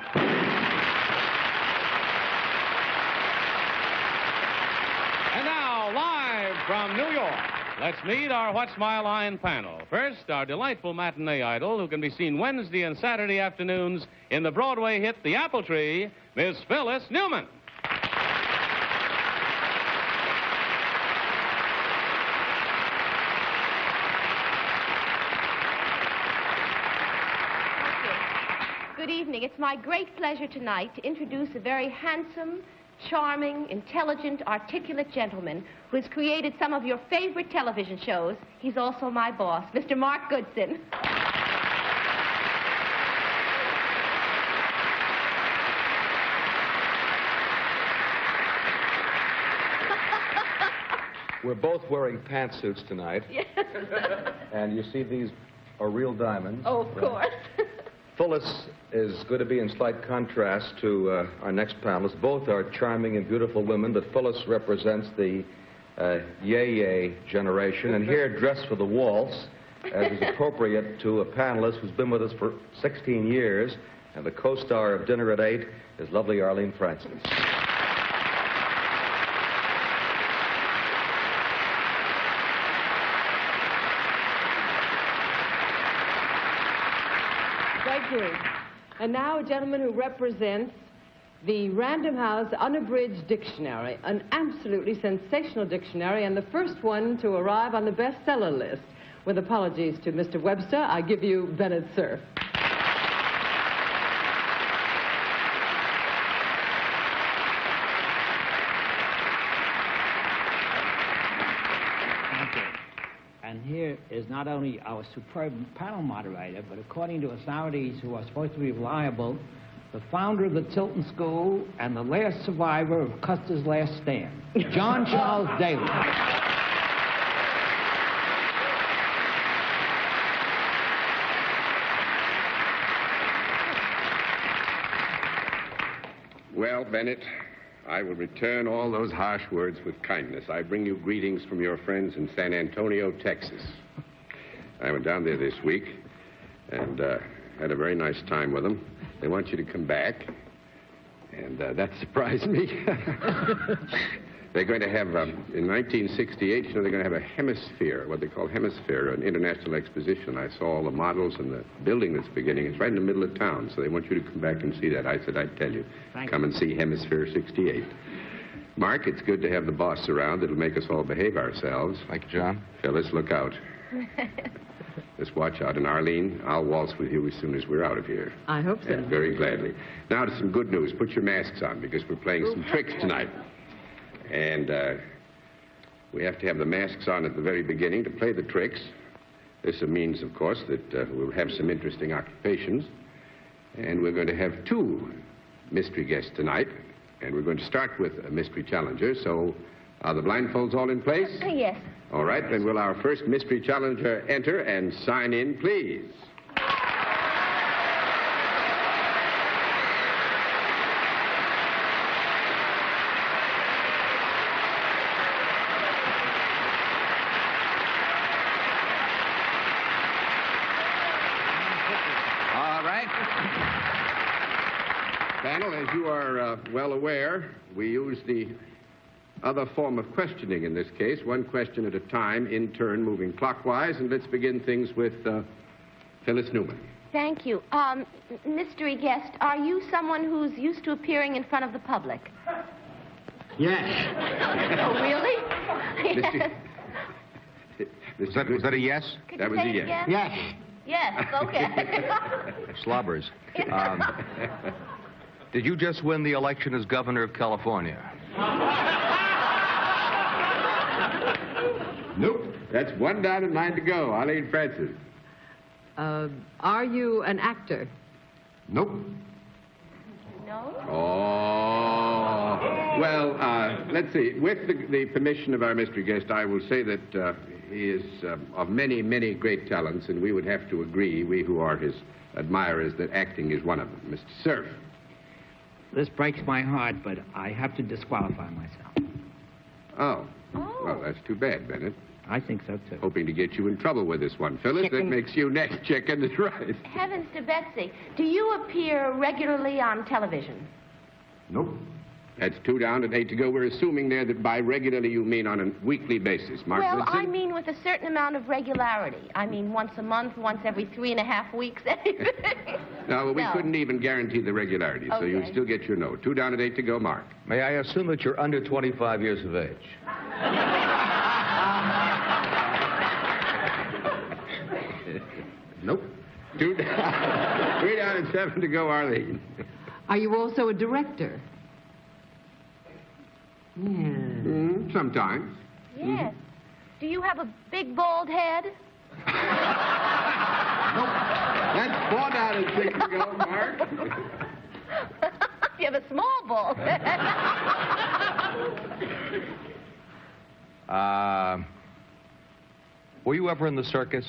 And now, live from New York, let's meet our What's My Line panel. First, our delightful matinee idol who can be seen Wednesday and Saturday afternoons in the Broadway hit The Apple Tree, Miss Phyllis Newman. Good evening. It's my great pleasure tonight to introduce a very handsome, charming, intelligent, articulate gentleman who has created some of your favorite television shows. He's also my boss, Mr. Mark Goodson. We're both wearing pantsuits tonight. Yes. And you see these are real diamonds. Oh, of course. Phyllis is going to be in slight contrast to our next panelists. Both are charming and beautiful women, but Phyllis represents the yay generation, and here dressed for the waltz, as is appropriate to a panelist who's been with us for 16 years, and the co-star of Dinner at 8 is lovely Arlene Francis. Thank you. And now a gentleman who represents the Random House Unabridged Dictionary, an absolutely sensational dictionary, and the first one to arrive on the bestseller list. With apologies to Mr. Webster, I give you Bennett Cerf. Thank you. And here is not only our superb panel moderator, but according to authorities who are supposed to be reliable, the founder of the Tilton School and the last survivor of Custer's Last Stand, John Charles Daly. Well, Bennett, I will return all those harsh words with kindness. I bring you greetings from your friends in San Antonio, Texas. I went down there this week and had a very nice time with them. They want you to come back, and that surprised me. They're going to have, in 1968, they're going to have a hemisphere, what they call hemisphere, an international exposition. I saw all the models and the building that's beginning. It's right in the middle of town, so they want you to come back and see that. I said, I'd tell you. Come and see Hemisphere 68. Mark, it's good to have the boss around. It'll make us all behave ourselves. Thank you, John. Phyllis, look out. Just watch out. And Arlene, I'll waltz with you as soon as we're out of here. I hope so. And very gladly. Now to some good news. Put your masks on because we're playing some tricks tonight. And we have to have the masks on at the very beginning to play the tricks. This means, of course, that we'll have some interesting occupations. And we're going to have 2 mystery guests tonight. And we're going to start with a mystery challenger. So are the blindfolds all in place? Yes. All right, then will our first mystery challenger enter and sign in, please? Panel, as you are well aware, we use the other form of questioning in this case, one question at a time, in turn, moving clockwise. And let's begin things with Phyllis Newman. Thank you. Mystery guest, are you someone who's used to appearing in front of the public? Yes. Oh, really? Yes. Was that a yes? Could That you was say a it yes. again? Yes. Yes, okay. Slobbers. Did you just win the election as governor of California? Nope. That's one down and 9 to go. Arlene Francis. Are you an actor? Nope. No? Oh. Well, let's see. With the permission of our mystery guest, I will say that he is of many, many great talents, and we would have to agree, we who are his admirers, that acting is one of them. Mr. Cerf. This breaks my heart, but I have to disqualify myself. Oh. Well, that's too bad, Bennett. I think so, too. Hoping to get you in trouble with this one, Phyllis. Chicken. That makes you next. Chicken is right. Heavens to Betsy, do you appear regularly on television? Nope. That's 2 down and 8 to go. We're assuming there that by regularly you mean on a weekly basis. Mark Well, Goodson? I mean with a certain amount of regularity. I mean once a month, once every 3.5 weeks, anything. No, we No. couldn't even guarantee the regularity, so you'd Okay. still get your no. 2 down and 8 to go, Mark. May I assume that you're under 25 years of age? Nope. 2 down, 3 down and 7 to go, Arlene. Are you also a director? Yeah. Sometimes. Yes. Do you have a big bald head? That's 4 down and 6 to go, Mark. You have a small bald head. Were you ever in the circus?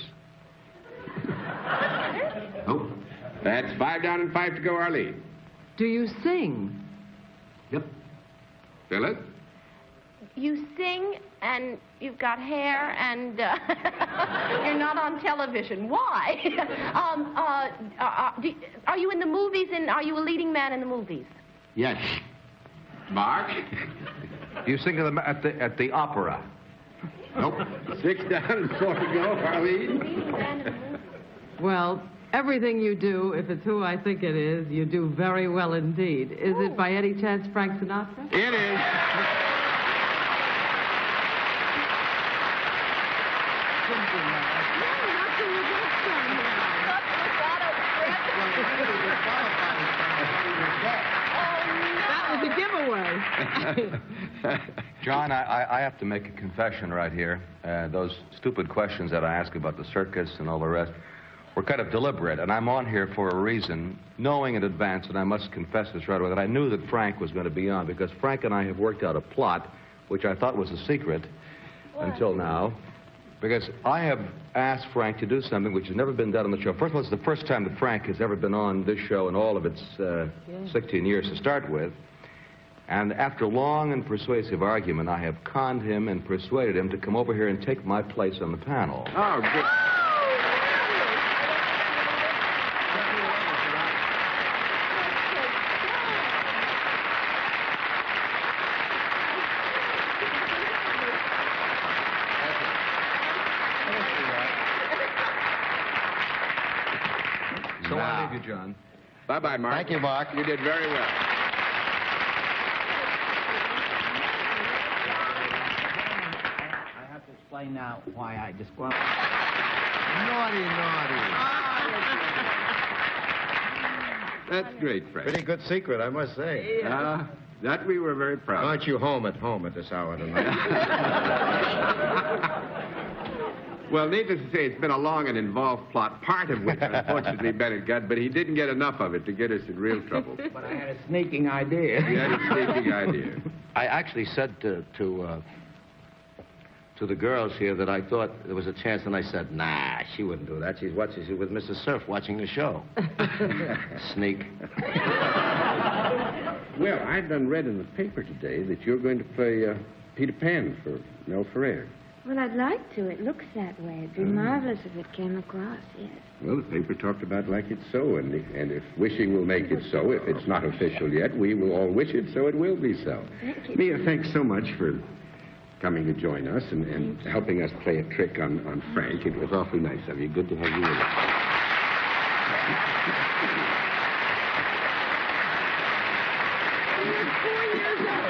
Nope. That's 5 down and 5 to go, Arlene. Do you sing? Yep. Phyllis? You sing, and you've got hair, and you're not on television. Why? Are you in the movies, and are you a leading man in the movies? Yes. Mark? You sing at the opera? Nope. 6 down and 4 to go, Arlene. Leading man in the movies. Well, everything you do, if it's who I think it is, you do very well indeed. Is it by any chance Frank Sinatra? It is. That was a giveaway. John, I have to make a confession right here. Those stupid questions that I ask about the circus and all the rest were kind of deliberate, and I'm on here for a reason, knowing in advance, and I must confess this right away, that I knew that Frank was going to be on, because Frank and I have worked out a plot, which I thought was a secret until now, because I have asked Frank to do something which has never been done on the show. First of all, it's the first time that Frank has ever been on this show in all of its 16 years to start with. And after long and persuasive argument, I have conned him and persuaded him to come over here and take my place on the panel. Oh, good. So I leave you, John. Bye-bye, Mark. Thank you, Mark. You did very well. I have to explain now why I disqualified. Naughty. That's great, Frank. Pretty good secret, I must say. That we were very proud of. Aren't you home at this hour tonight? Well, needless to say, it's been a long and involved plot, part of which, unfortunately, Bennett got, but he didn't get enough of it to get us in real trouble. But I had a sneaking idea. He had a sneaking idea. I actually said to the girls here that I thought there was a chance, and I said, nah, she wouldn't do that. She's with Mrs. Cerf watching the show. Sneak. Well, I've done read in the paper today that you're going to play Peter Pan for Mel Ferrer. Well, I'd like to. It looks that way. It'd be marvelous if it came across, yes. Well, the paper talked about like it's so, and if wishing will make it so, if it's not official yet, we will all wish it so it will be so. Thank you. Mia, thanks so much for coming to join us and helping us play a trick on Frank. It was awfully nice of you. Good to have you with us. You're 4 years old.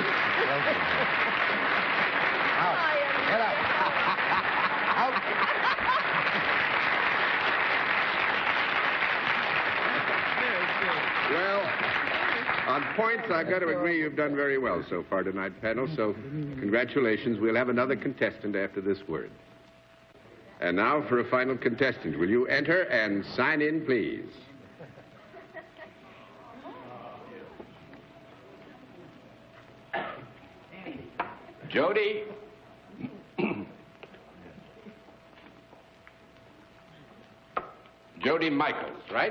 Get out. Out. Well, on points, I've got to agree you've done very well so far tonight, panel, so congratulations. We'll have another contestant after this word. And now for a final contestant. Will you enter and sign in, please? Jody. Jody Michaels, right?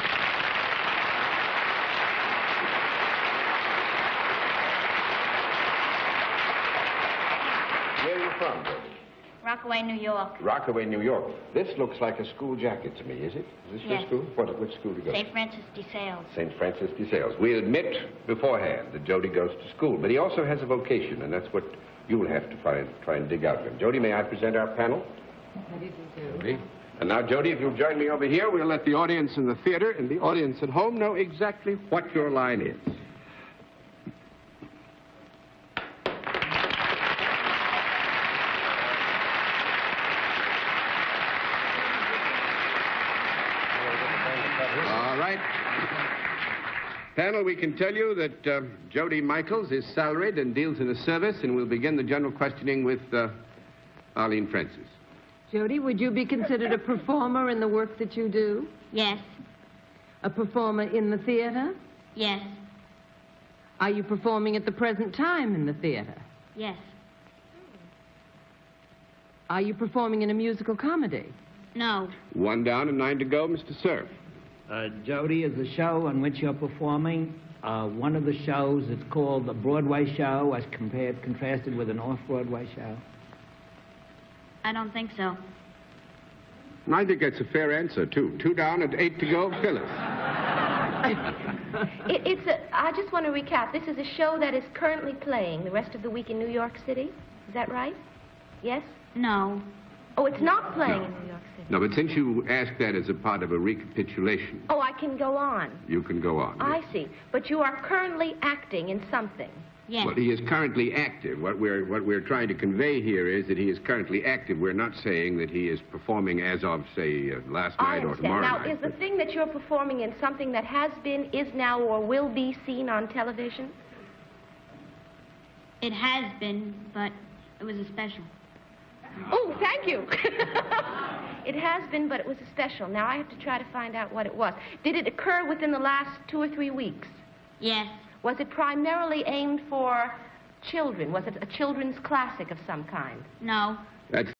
Where are you from, Jody? Rockaway, New York. Rockaway, New York. This looks like a school jacket to me, is it? Is this Yes. your school? Which school do you go to? St. Francis de Sales. St. Francis de Sales. We admit beforehand that Jody goes to school, but he also has a vocation, and that's what you'll have to try and dig out of him. Jody, may I present our panel? Jody. And now, Jody, if you'll join me over here, we'll let the audience in the theater and the audience at home know exactly what your line is. All right. Panel, we can tell you that Jody Michaels is salaried and deals in a service, and we'll begin the general questioning with Arlene Francis. Jody, would you be considered a performer in the work that you do? Yes. A performer in the theater? Yes. Are you performing at the present time in the theater? Yes. Are you performing in a musical comedy? No. 1 down and 9 to go, Mr. Cerf. Jody, is the show on which you're performing one of the shows that's called the Broadway show as contrasted with an off-Broadway show? I don't think so. I think that's a fair answer, too. 2 down and 8 to go, Phyllis. I just want to recap. This is a show that is currently playing the rest of the week in New York City. Is that right? Yes? No. Oh, it's not playing in New York City. No, but since you asked that as a part of a recapitulation, Oh, I can go on. you can go on. I see. But you are currently acting in something. Yes. Well, he is currently active. What we're trying to convey here is that he is currently active. We're not saying that he is performing as of, say, last I night or understand. tomorrow Now, night. is the thing that you're performing in something that has been, is now, or will be seen on television? It has been, but it was a special. Oh, thank you. It has been, but it was a special. Now I have to try to find out what it was. Did it occur within the last 2 or 3 weeks? Yes. Was it primarily aimed for children? Was it a children's classic of some kind? No. That's